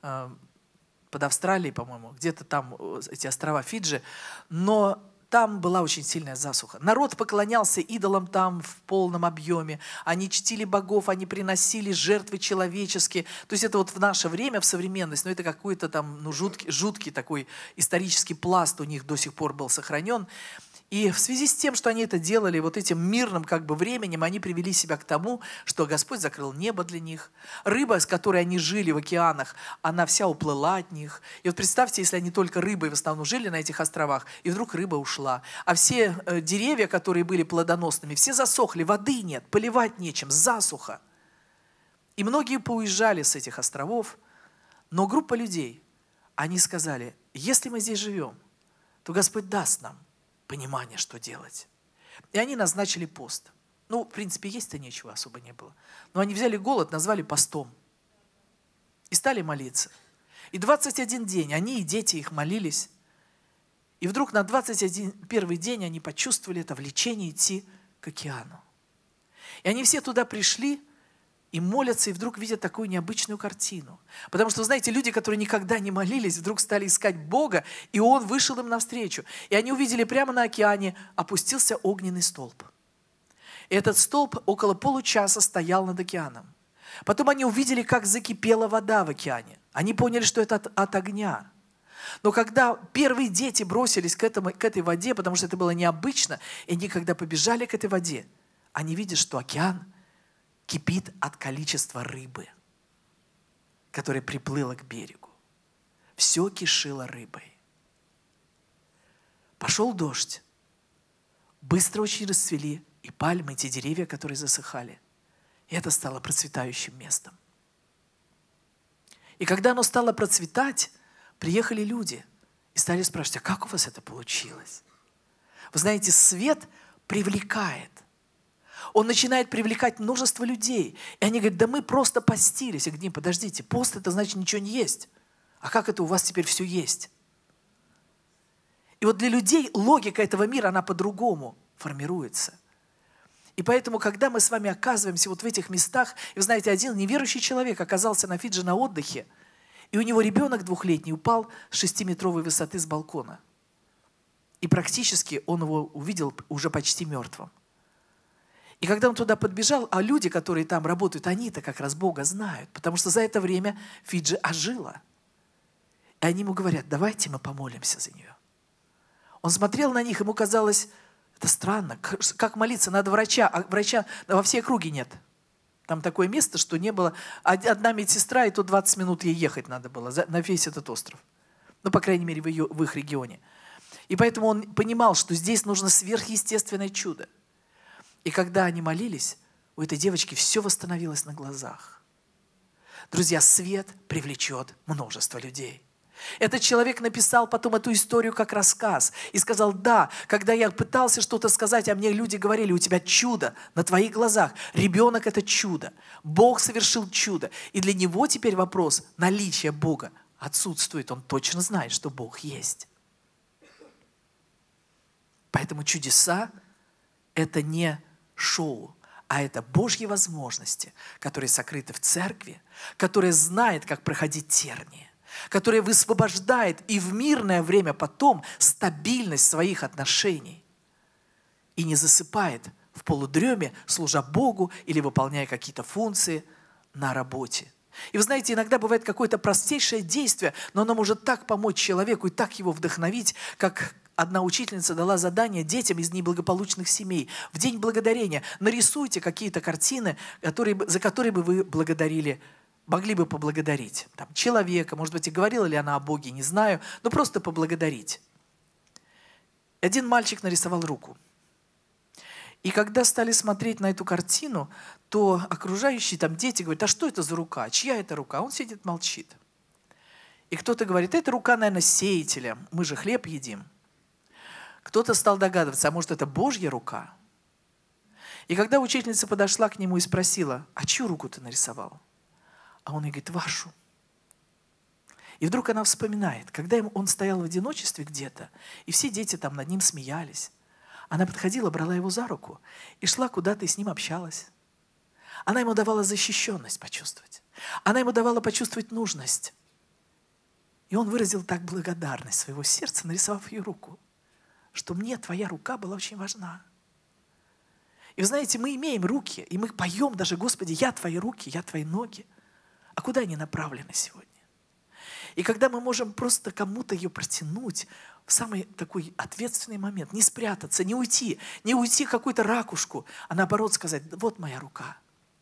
под Австралией, по-моему, где-то там эти острова Фиджи, но там была очень сильная засуха. Народ поклонялся идолам там в полном объеме. Они чтили богов, они приносили жертвы человеческие. То есть это вот в наше время, в современность, но это какой-то там жуткий такой исторический пласт у них до сих пор был сохранен. И в связи с тем, что они это делали вот этим мирным как бы временем, они привели себя к тому, что Господь закрыл небо для них. Рыба, с которой они жили в океанах, она вся уплыла от них. И вот представьте, если они только рыбой в основном жили на этих островах, и вдруг рыба ушла. А все деревья, которые были плодоносными, все засохли, воды нет, поливать нечем, засуха. И многие поуезжали с этих островов, но группа людей, они сказали: если мы здесь живем, то Господь даст нам понимание, что делать. И они назначили пост. Ну, в принципе, есть-то нечего особо не было. Но они взяли голод, назвали постом. И стали молиться. И 21 день они и дети их молились. И вдруг на 21 день они почувствовали это влечение идти к океану. И они все туда пришли и молятся, и вдруг видят такую необычную картину. Потому что, знаете, люди, которые никогда не молились, вдруг стали искать Бога, и Он вышел им навстречу. И они увидели, прямо на океане опустился огненный столб. И этот столб около получаса стоял над океаном. Потом они увидели, как закипела вода в океане. Они поняли, что это от огня. Но когда первые дети бросились к этой воде, потому что это было необычно, и они, когда побежали к этой воде, они видят, что океан кипит от количества рыбы, которая приплыла к берегу. Все кишило рыбой. Пошел дождь. Быстро очень расцвели и пальмы, и те деревья, которые засыхали. И это стало процветающим местом. И когда оно стало процветать, приехали люди и стали спрашивать: а как у вас это получилось? Вы знаете, свет привлекает. Он начинает привлекать множество людей. И они говорят, да мы просто постились. Я говорю, подождите, пост это значит ничего не есть. А как это у вас теперь все есть? И вот для людей логика этого мира, она по-другому формируется. И поэтому, когда мы с вами оказываемся вот в этих местах, и вы знаете, один неверующий человек оказался на Фиджи на отдыхе, и у него ребенок 2-летний упал с 6-метровой высоты с балкона. И практически он его увидел уже почти мертвым. И когда он туда подбежал, а люди, которые там работают, они-то как раз Бога знают, потому что за это время Фиджи ожила. И они ему говорят, давайте мы помолимся за нее. Он смотрел на них, ему казалось, это странно, как молиться, надо врача, а врача во всей округе нет. Там такое место, что не было, одна медсестра, и то 20 минут ей ехать надо было на весь этот остров. Ну, по крайней мере, в их регионе. И поэтому он понимал, что здесь нужно сверхъестественное чудо. И когда они молились, у этой девочки все восстановилось на глазах. Друзья, свет привлечет множество людей. Этот человек написал потом эту историю как рассказ и сказал, да, когда я пытался что-то сказать, а мне люди говорили, у тебя чудо на твоих глазах. Ребенок – это чудо. Бог совершил чудо. И для него теперь вопрос наличия Бога отсутствует. Он точно знает, что Бог есть. Поэтому чудеса – это не шоу, а это Божьи возможности, которые сокрыты в церкви, которая знает, как проходить тернии, которая высвобождает и в мирное время потом стабильность своих отношений и не засыпает в полудреме, служа Богу или выполняя какие-то функции на работе. И вы знаете, иногда бывает какое-то простейшее действие, но оно может так помочь человеку и так его вдохновить, как одна учительница дала задание детям из неблагополучных семей. В День Благодарения нарисуйте какие-то картины, за которые бы вы могли бы поблагодарить. Там, человека, может быть, и говорила ли она о Боге, не знаю, но просто поблагодарить. Один мальчик нарисовал руку. И когда стали смотреть на эту картину, то окружающие там дети говорят, а что это за рука? Чья это рука? Он сидит, молчит. И кто-то говорит, это рука, наверное, сеятеля. Мы же хлеб едим. Кто-то стал догадываться, а может, это Божья рука? И когда учительница подошла к нему и спросила, а чью руку ты нарисовал? А он ей говорит, вашу. И вдруг она вспоминает, когда он стоял в одиночестве где-то, и все дети там над ним смеялись. Она подходила, брала его за руку и шла куда-то и с ним общалась. Она ему давала защищенность почувствовать. Она ему давала почувствовать нужность. И он выразил так благодарность своего сердца, нарисовав ее руку, что мне твоя рука была очень важна. И вы знаете, мы имеем руки, и мы поем даже, Господи, я твои руки, я твои ноги. А куда они направлены сегодня? И когда мы можем просто кому-то ее протянуть в самый такой ответственный момент, не спрятаться, не уйти в какую-то ракушку, а наоборот сказать, вот моя рука,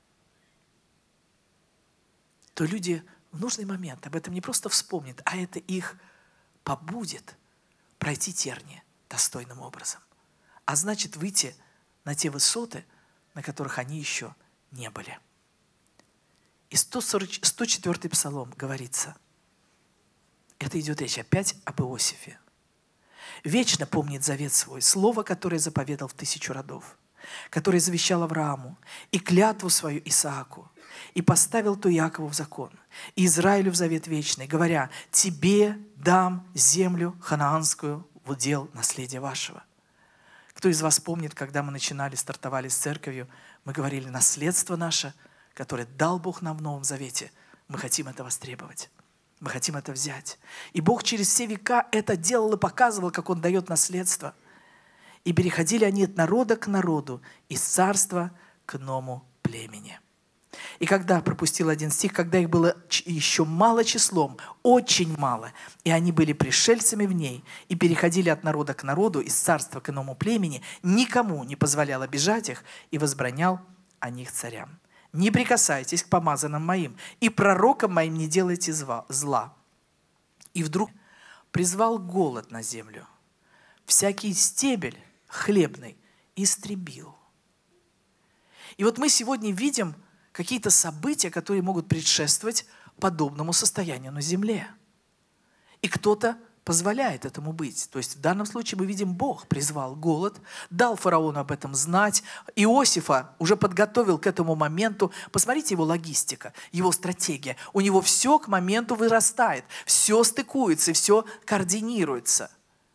то люди в нужный момент об этом не просто вспомнят, а это их побудет пройти тернии достойным образом. А значит, выйти на те высоты, на которых они еще не были. И 104-й псалом говорится, это идет речь опять об Иосифе. «Вечно помнит завет свой, слово, которое заповедал в 1000 родов, которое завещал Аврааму, и клятву свою Исааку, и поставил то Якову в закон, и Израилю в завет вечный, говоря, тебе дам землю ханаанскую в удел наследия вашего». Кто из вас помнит, когда мы стартовали с церковью, мы говорили, наследство наше, которое дал Бог нам в Новом Завете, мы хотим это востребовать. Мы хотим это взять. И Бог через все века это делал и показывал, как Он дает наследство. И переходили они от народа к народу, из царства к иному племени. И когда, пропустил один стих, когда их было еще мало числом, очень мало, и они были пришельцами в ней, и переходили от народа к народу, из царства к иному племени, никому не позволял обижать их и возбранял о них царям. Не прикасайтесь к помазанным моим, и пророкам моим не делайте зла. И вдруг призвал голод на землю. Всякий стебель хлебный истребил. И вот мы сегодня видим какие-то события, которые могут предшествовать подобному состоянию на земле. И кто-то позволяет этому быть. То есть в данном случае мы видим, Бог призвал голод, дал фараону об этом знать. Иосифа уже подготовил к этому моменту. Посмотрите его логистика, его стратегия. У него все к моменту вырастает, все стыкуется и все координируется.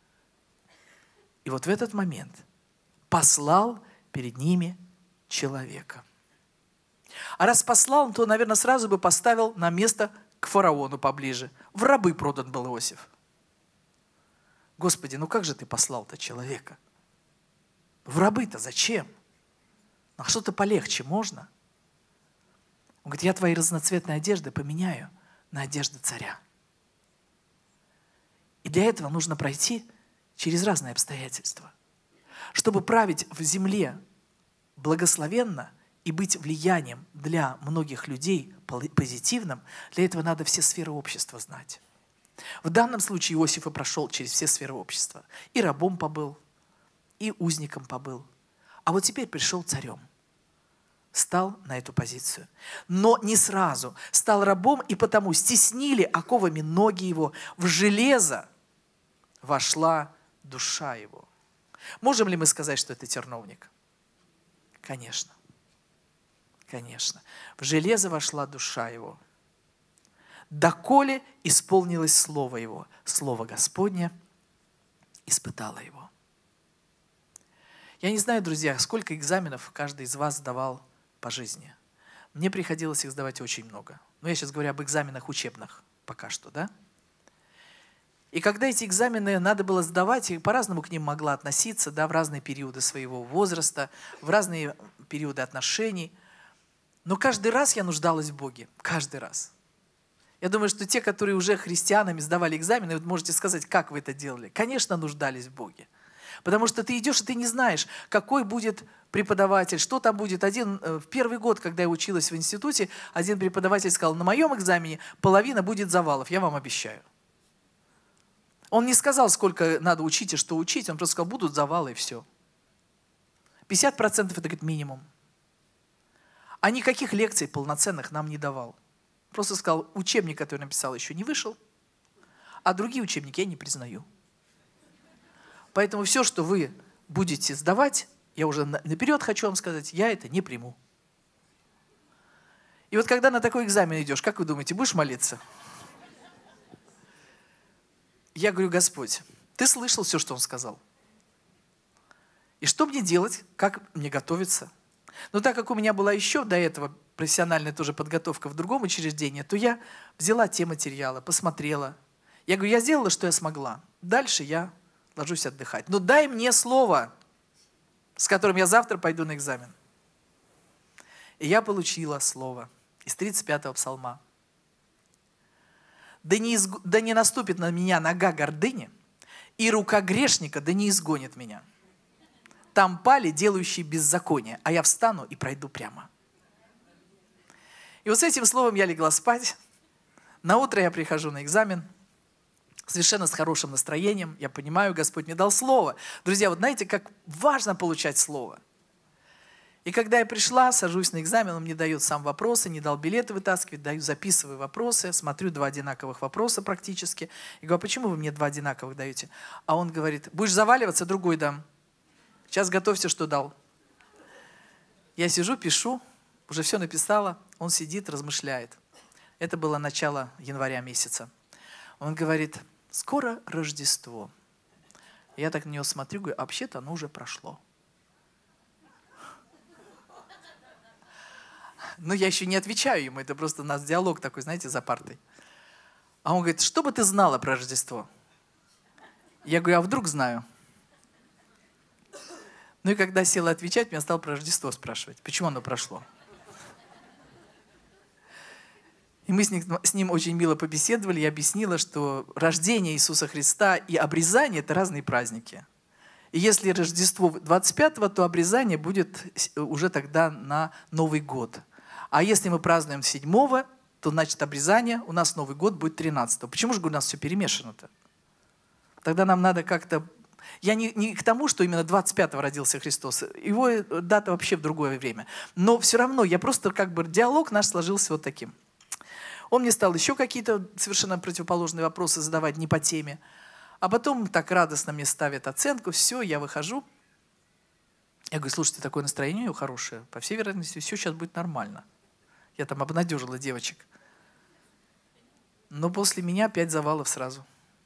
И вот в этот момент послал перед ними человека. А раз послал, то, наверное, сразу бы поставил на место к фараону поближе. В рабы продан был Иосиф. Господи, ну как же ты послал-то человека? В рабы-то зачем? А что-то полегче можно? Он говорит, я твои разноцветные одежды поменяю на одежды царя. И для этого нужно пройти через разные обстоятельства. Чтобы править в земле благословенно и быть влиянием для многих людей позитивным, для этого надо все сферы общества знать. В данном случае Иосиф и прошел через все сферы общества. И рабом побыл, и узником побыл. А вот теперь пришел царем. Стал на эту позицию. Но не сразу. Стал рабом, и потому стеснили оковами ноги его. В железо вошла душа его. Можем ли мы сказать, что это терновник? Конечно. Конечно. В железо вошла душа его. Доколе исполнилось слово его. Слово Господне испытало его. Я не знаю, друзья, сколько экзаменов каждый из вас сдавал по жизни. Мне приходилось их сдавать очень много. Но я сейчас говорю об экзаменах учебных пока что, да? И когда эти экзамены надо было сдавать, и по-разному к ним могла относиться, да, в разные периоды своего возраста, в разные периоды отношений. Но каждый раз я нуждалась в Боге. Каждый раз. Я думаю, что те, которые уже христианами сдавали экзамены, вы можете сказать, как вы это делали. Конечно, нуждались в Боге. Потому что ты идешь, и ты не знаешь, какой будет преподаватель, что там будет. В первый год, когда я училась в институте, один преподаватель сказал, на моем экзамене половина будет завалов, я вам обещаю. Он не сказал, сколько надо учить и что учить, он просто сказал, будут завалы и все. 50% это, говорит, минимум. А никаких лекций полноценных нам не давал. Просто сказал, учебник, который написал, еще не вышел, а другие учебники я не признаю. Поэтому все, что вы будете сдавать, я уже наперед хочу вам сказать, я это не приму. И вот когда на такой экзамен идешь, как вы думаете, будешь молиться? Я говорю, Господь, Ты слышал все, что Он сказал. И что мне делать, как мне готовиться? Но так как у меня была еще до этого профессиональная тоже подготовка в другом учреждении, то я взяла те материалы, посмотрела. Я говорю, я сделала, что я смогла. Дальше я ложусь отдыхать. Но дай мне слово, с которым я завтра пойду на экзамен. И я получила слово из 35-го псалма. Да не наступит на меня нога гордыни, и рука грешника да не изгонит меня. Там пали делающие беззаконие, а я встану и пройду прямо. И вот с этим словом я легла спать. Наутро я прихожу на экзамен, совершенно с хорошим настроением. Я понимаю, Господь мне дал слово. Друзья, вот знаете, как важно получать слово. И когда я пришла, сажусь на экзамен, он мне дает сам вопросы, не дал билеты вытаскивать, записываю вопросы, смотрю 2 одинаковых вопроса практически. И говорю, а почему вы мне 2 одинаковых даете? А он говорит, будешь заваливаться, другой дам. Сейчас готовься, что дал. Я сижу, пишу, уже все написала, он сидит, размышляет. Это было начало января месяца. Он говорит, скоро Рождество. Я так на него смотрю, говорю, а вообще-то оно уже прошло. Но я еще не отвечаю ему, это просто у нас диалог такой, знаете, за партой. А он говорит, что бы ты знала про Рождество? Я говорю, а вдруг знаю? Ну и когда села отвечать, меня стал про Рождество спрашивать, почему оно прошло. И мы с ним очень мило побеседовали, я объяснила, что рождение Иисуса Христа и обрезание – это разные праздники. И если Рождество 25-го, то обрезание будет уже тогда на Новый год. А если мы празднуем 7-го, то значит обрезание, у нас Новый год будет 13-го. Почему же у нас все перемешано-то? Тогда нам надо как-то... Я не к тому, что именно 25-го родился Христос. Его дата вообще в другое время. Но все равно я просто диалог наш сложился вот таким. Он мне стал еще какие-то совершенно противоположные вопросы задавать, не по теме. А потом так радостно мне ставят оценку, все, я выхожу. Я говорю, слушайте, такое настроение хорошее, по всей вероятности, все сейчас будет нормально. Я там обнадежила девочек. Но после меня 5 завалов сразу.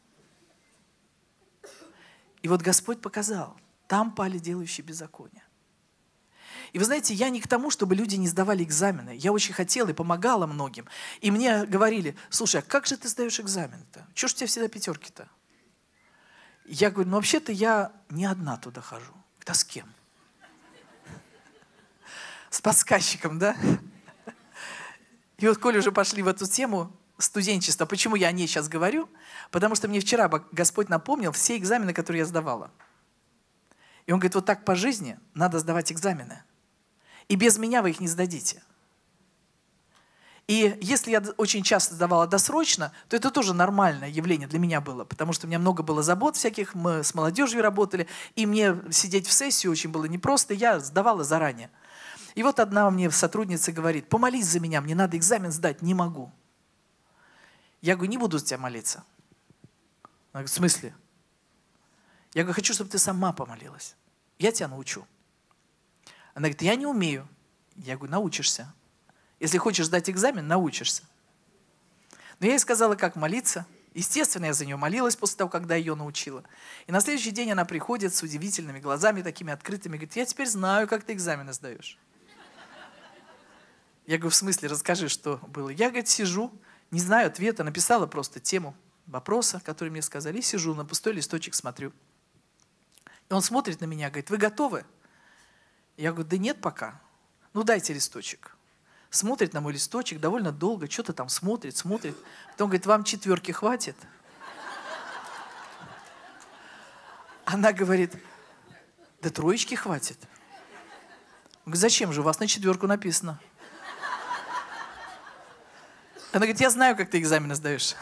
И вот Господь показал, там пали делающие беззаконие. И вы знаете, я не к тому, чтобы люди не сдавали экзамены. Я очень хотела и помогала многим. И мне говорили, слушай, а как же ты сдаешь экзамен-то? Чего ж у тебя всегда 5-ки-то? Я говорю, ну вообще-то я не одна туда хожу. Да с кем? С подсказчиком, да? И вот, коли уже пошли в эту тему студенчества, почему я о ней сейчас говорю? Потому что мне вчера Господь напомнил все экзамены, которые я сдавала. И Он говорит, вот так по жизни надо сдавать экзамены. И без меня вы их не сдадите. И если я очень часто сдавала досрочно, то это тоже нормальное явление для меня было, потому что у меня много было забот всяких, мы с молодежью работали, и мне сидеть в сессию очень было непросто, я сдавала заранее. И вот одна мне сотрудница говорит, помолись за меня, мне надо экзамен сдать, не могу. Я говорю, не буду за тебя молиться. Она говорит, в смысле? Я говорю, хочу, чтобы ты сама помолилась. Я тебя научу. Она говорит, я не умею. Я говорю, научишься. Если хочешь сдать экзамен, научишься. Но я ей сказала, как молиться. Естественно, я за нее молилась после того, когда ее научила. И на следующий день она приходит с удивительными глазами, такими открытыми, говорит, я теперь знаю, как ты экзамены сдаешь. Я говорю, в смысле, расскажи, что было. Я, говорит, сижу, не знаю ответа, написала просто тему вопроса, который мне сказали, и сижу на пустой листочек, смотрю. И он смотрит на меня, говорит, вы готовы? Я говорю, да нет пока. Ну дайте листочек. Смотрит на мой листочек довольно долго, что-то там смотрит. Потом говорит, вам 4 хватит? Она говорит, да 3 хватит. Он говорит, зачем же, у вас на 4 написано. Она говорит, я знаю, как ты экзамены сдаешь.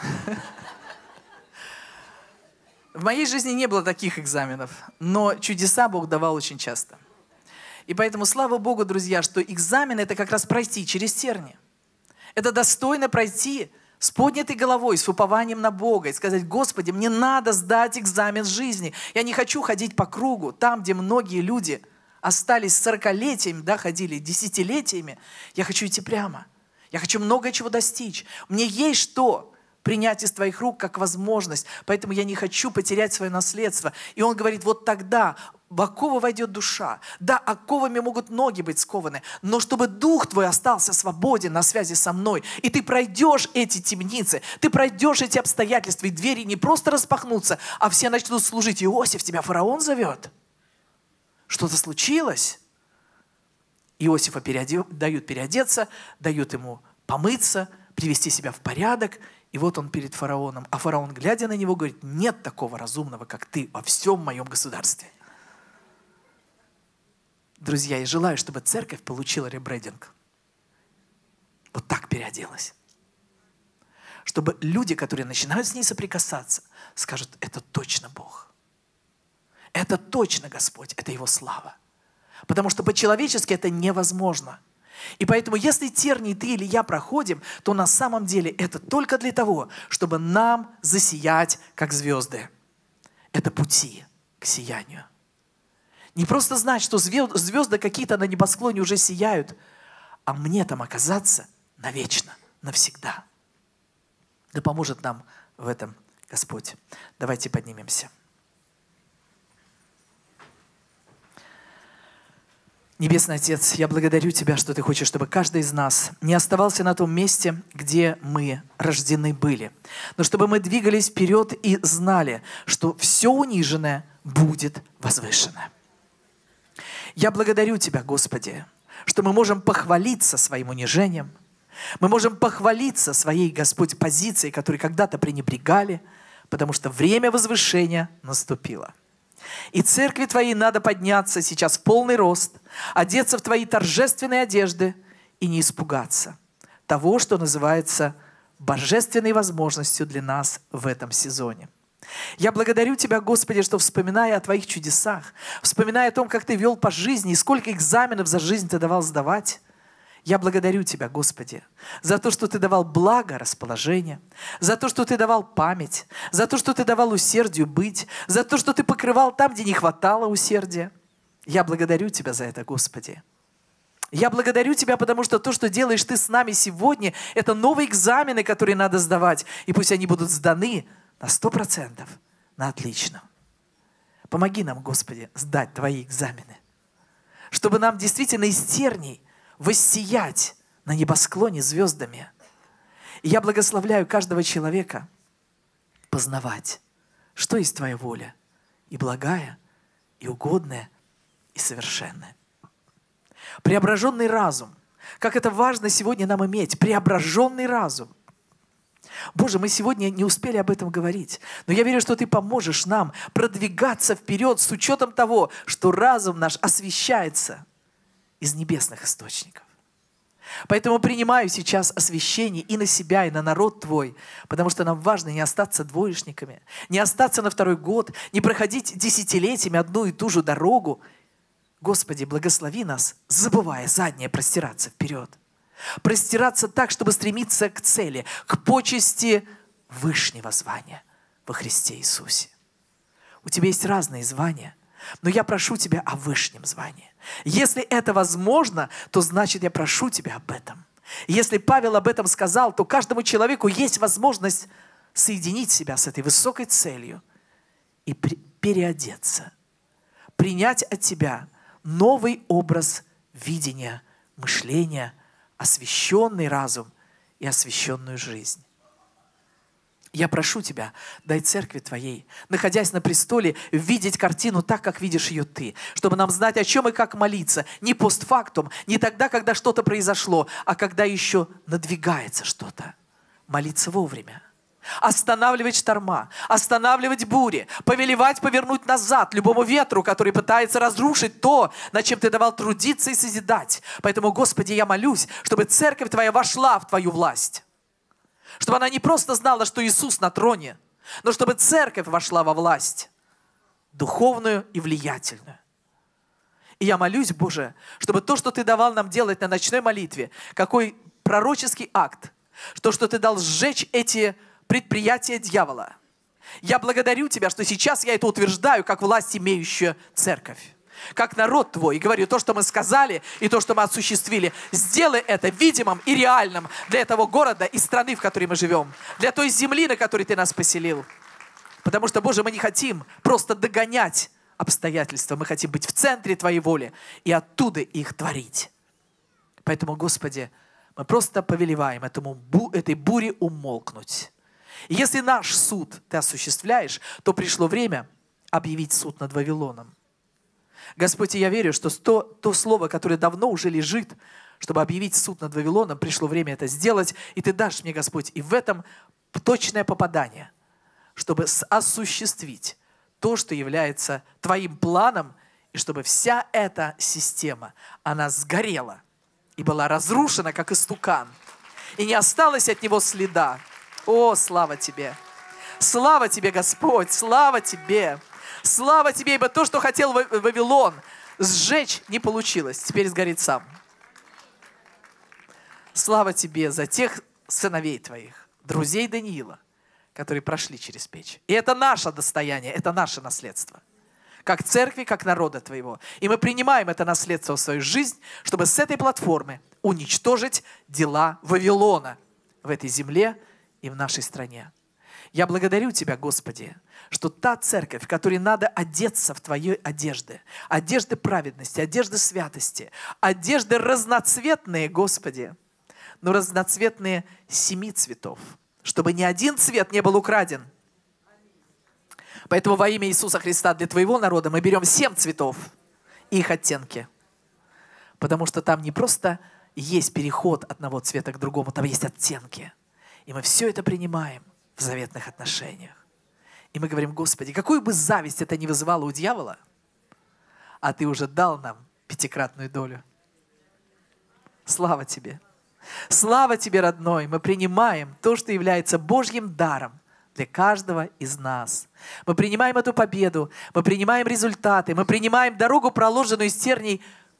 В моей жизни не было таких экзаменов, но чудеса Бог давал очень часто. И поэтому, слава Богу, друзья, что экзамен – это как раз пройти через терни. Это достойно пройти с поднятой головой, с упованием на Бога и сказать, Господи, мне надо сдать экзамен жизни. Я не хочу ходить по кругу, там, где многие люди остались 40-летиями, да, ходили десятилетиями. Я хочу идти прямо. Я хочу много чего достичь. Мне есть что принять из твоих рук как возможность. Поэтому я не хочу потерять свое наследство. И он говорит, вот тогда в оковы войдет душа. Да, оковами могут ноги быть скованы, но чтобы дух твой остался свободен на связи со мной, и ты пройдешь эти темницы, ты пройдешь эти обстоятельства, и двери не просто распахнутся, а все начнут служить. Иосиф, тебя фараон зовет? Что-то случилось? Иосифа дают переодеться, дают ему помыться, привести себя в порядок. И вот он перед фараоном. А фараон, глядя на него, говорит, нет такого разумного, как ты во всем моем государстве. Друзья, я желаю, чтобы церковь получила ребрендинг. Вот так переоделась. Чтобы люди, которые начинают с ней соприкасаться, скажут, это точно Бог. Это точно Господь, это Его слава. Потому что по-человечески это невозможно. И поэтому, если тернии ты или я проходим, то на самом деле это только для того, чтобы нам засиять, как звезды. Это пути к сиянию. Не просто знать, что звезды какие-то на небосклоне уже сияют, а мне там оказаться навечно, навсегда. Да поможет нам в этом Господь. Давайте поднимемся. Небесный Отец, я благодарю Тебя, что Ты хочешь, чтобы каждый из нас не оставался на том месте, где мы рождены были, но чтобы мы двигались вперед и знали, что все униженное будет возвышено. Я благодарю Тебя, Господи, что мы можем похвалиться своим унижением, мы можем похвалиться своей, Господь, позицией, которой когда-то пренебрегали, потому что время возвышения наступило. И церкви Твоей надо подняться сейчас в полный рост, одеться в Твои торжественные одежды и не испугаться того, что называется божественной возможностью для нас в этом сезоне. Я благодарю Тебя, Господи, что, вспоминая о Твоих чудесах, вспоминая о том, как Ты вел по жизни и сколько экзаменов за жизнь Ты давал сдавать, Я благодарю Тебя, Господи, за то, что Ты давал благо расположение, за то, что Ты давал память, за то, что Ты давал усердию быть, за то, что Ты покрывал там, где не хватало усердия. Я благодарю Тебя за это, Господи. Я благодарю Тебя, потому что то, что делаешь Ты с нами сегодня, это новые экзамены, которые надо сдавать. И пусть они будут сданы на 100%, на отлично. Помоги нам, Господи, сдать Твои экзамены, чтобы нам действительно из терний воссиять на небосклоне звездами. И я благословляю каждого человека познавать, что есть Твоя воля, и благая, и угодная, и совершенная. Преображенный разум. Как это важно сегодня нам иметь. Преображенный разум. Боже, мы сегодня не успели об этом говорить, но я верю, что Ты поможешь нам продвигаться вперед с учетом того, что разум наш освещается из небесных источников. Поэтому принимаю сейчас освящение и на себя, и на народ Твой, потому что нам важно не остаться двоечниками, не остаться на второй год, не проходить десятилетиями одну и ту же дорогу. Господи, благослови нас, забывая заднее, простираться вперед. Простираться так, чтобы стремиться к цели, к почести вышнего звания во Христе Иисусе. У Тебя есть разные звания, но я прошу Тебя о вышнем звании. Если это возможно, то значит я прошу Тебя об этом. Если Павел об этом сказал, то каждому человеку есть возможность соединить себя с этой высокой целью и переодеться, принять от Тебя новый образ видения, мышления, освященный разум и освященную жизнь. Я прошу Тебя, дай церкви Твоей, находясь на престоле, видеть картину так, как видишь ее Ты, чтобы нам знать, о чем и как молиться, не постфактум, не тогда, когда что-то произошло, а когда еще надвигается что-то. Молиться вовремя. Останавливать шторма, останавливать бури, повелевать повернуть назад любому ветру, который пытается разрушить то, над чем Ты давал трудиться и созидать. Поэтому, Господи, я молюсь, чтобы церковь Твоя вошла в Твою власть. Чтобы она не просто знала, что Иисус на троне, но чтобы церковь вошла во власть, духовную и влиятельную. И я молюсь, Боже, чтобы то, что Ты давал нам делать на ночной молитве, какой пророческий акт, то, что Ты дал сжечь эти предприятия дьявола. Я благодарю Тебя, что сейчас я это утверждаю, как власть имеющая церковь, как народ Твой. И говорю, то, что мы сказали, и то, что мы осуществили, сделай это видимым и реальным для этого города и страны, в которой мы живем, для той земли, на которой Ты нас поселил. Потому что, Боже, мы не хотим просто догонять обстоятельства, мы хотим быть в центре Твоей воли и оттуда их творить. Поэтому, Господи, мы просто повелеваем этой буре умолкнуть. И если наш суд Ты осуществляешь, то пришло время объявить суд над Вавилоном. Господь, я верю, что то слово, которое давно уже лежит, чтобы объявить суд над Вавилоном, пришло время это сделать, и Ты дашь мне, Господь, и в этом точное попадание, чтобы осуществить то, что является Твоим планом, и чтобы вся эта система, она сгорела и была разрушена, как истукан, и не осталось от него следа. О, слава Тебе! Слава Тебе, Господь! Слава Тебе! Слава Тебе, ибо то, что хотел Вавилон сжечь, не получилось. Теперь сгорит сам. Слава Тебе за тех сыновей Твоих, друзей Даниила, которые прошли через печь. И это наше достояние, это наше наследство. Как церкви, как народа Твоего. И мы принимаем это наследство в свою жизнь, чтобы с этой платформы уничтожить дела Вавилона в этой земле и в нашей стране. Я благодарю Тебя, Господи, что та церковь, в которой надо одеться в Твои одежды, одежды праведности, одежды святости, одежды разноцветные, Господи, но разноцветные 7 цветов, чтобы ни один цвет не был украден. Поэтому во имя Иисуса Христа для Твоего народа мы берем 7 цветов и их оттенки, потому что там не просто есть переход от одного цвета к другому, там есть оттенки. И мы все это принимаем в заветных отношениях. И мы говорим, Господи, какую бы зависть это ни вызывало у дьявола, а Ты уже дал нам 5-кратную долю. Слава Тебе! Слава Тебе, родной! Мы принимаем то, что является Божьим даром для каждого из нас. Мы принимаем эту победу, мы принимаем результаты, мы принимаем дорогу, проложенную из терней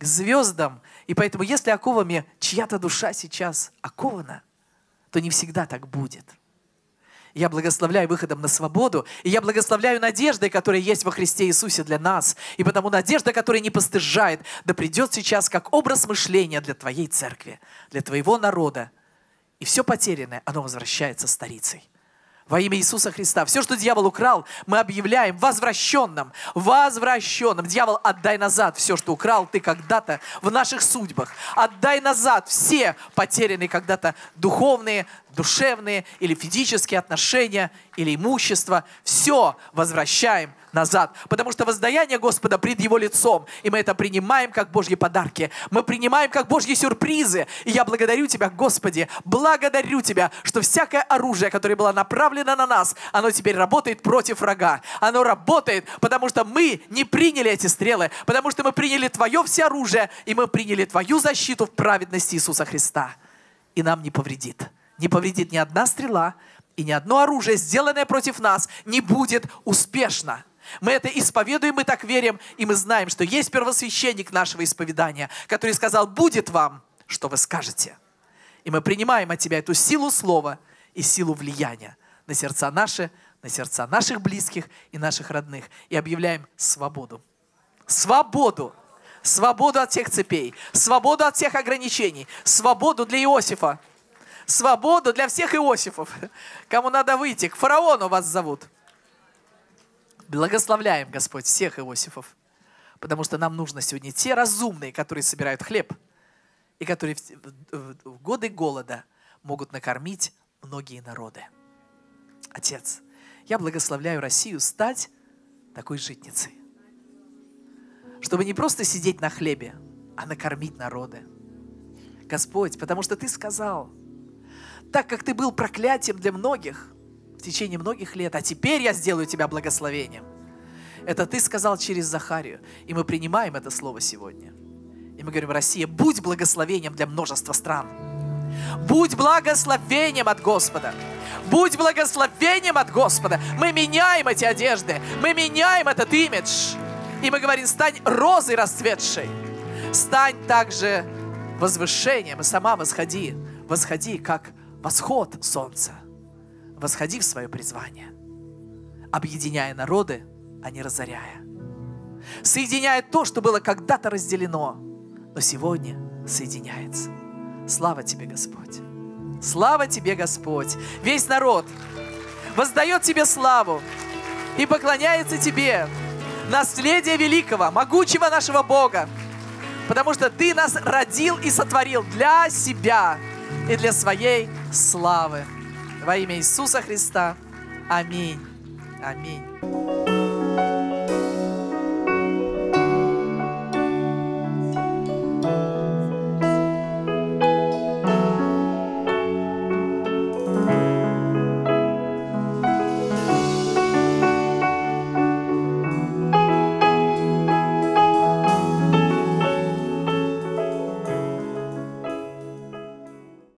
к звездам. И поэтому, если оковами чья-то душа сейчас окована, то не всегда так будет. Я благословляю выходом на свободу, и я благословляю надеждой, которая есть во Христе Иисусе для нас. И потому надежда, которая не постыжает, да придет сейчас как образ мышления для твоей церкви, для твоего народа. И все потерянное, оно возвращается старицей. Во имя Иисуса Христа. Все, что дьявол украл, мы объявляем возвращенным. Возвращенным. Дьявол, отдай назад все, что украл ты когда-то в наших судьбах. Отдай назад все потерянные когда-то духовные, душевные или физические отношения, или имущество. Все возвращаем назад. Потому что воздаяние Господа пред Его лицом. И мы это принимаем как Божьи подарки. Мы принимаем как Божьи сюрпризы. И я благодарю Тебя, Господи, благодарю Тебя, что всякое оружие, которое было направлено на нас, оно теперь работает против врага. Оно работает, потому что мы не приняли эти стрелы, потому что мы приняли Твое всеоружие, и мы приняли Твою защиту в праведности Иисуса Христа. И нам не повредит. Не повредит ни одна стрела, и ни одно оружие, сделанное против нас, не будет успешно. Мы это исповедуем, мы так верим, и мы знаем, что есть первосвященник нашего исповедания, который сказал: будет вам, что вы скажете. И мы принимаем от Тебя эту силу слова и силу влияния на сердца наши, на сердца наших близких и наших родных. И объявляем свободу. Свободу. Свободу от всех цепей. Свободу от всех ограничений. Свободу для Иосифа. Свободу для всех Иосифов. Кому надо выйти, к фараону вас зовут. Благословляем, Господь, всех Иосифов. Потому что нам нужно сегодня те разумные, которые собирают хлеб, и которые в годы голода могут накормить многие народы. Отец, я благословляю Россию стать такой житницей. Чтобы не просто сидеть на хлебе, а накормить народы. Господь, потому что Ты сказал, так как Ты был проклятием для многих в течение многих лет, а теперь я сделаю тебя благословением. Это Ты сказал через Захарию. И мы принимаем это слово сегодня. И мы говорим: Россия, будь благословением для множества стран. Будь благословением от Господа. Будь благословением от Господа. Мы меняем эти одежды. Мы меняем этот имидж. И мы говорим: стань розой расцветшей. Стань также возвышением. И сама восходи. Восходи, как восход солнца. Восходи в свое призвание. Объединяя народы, а не разоряя. Соединяя то, что было когда-то разделено, но сегодня соединяется. Слава Тебе, Господь. Слава Тебе, Господь. Весь народ воздает Тебе славу и поклоняется Тебе, наследие великого, могучего нашего Бога, потому что Ты нас родил и сотворил для себя и для своей славы. Во имя Иисуса Христа. Аминь. Аминь.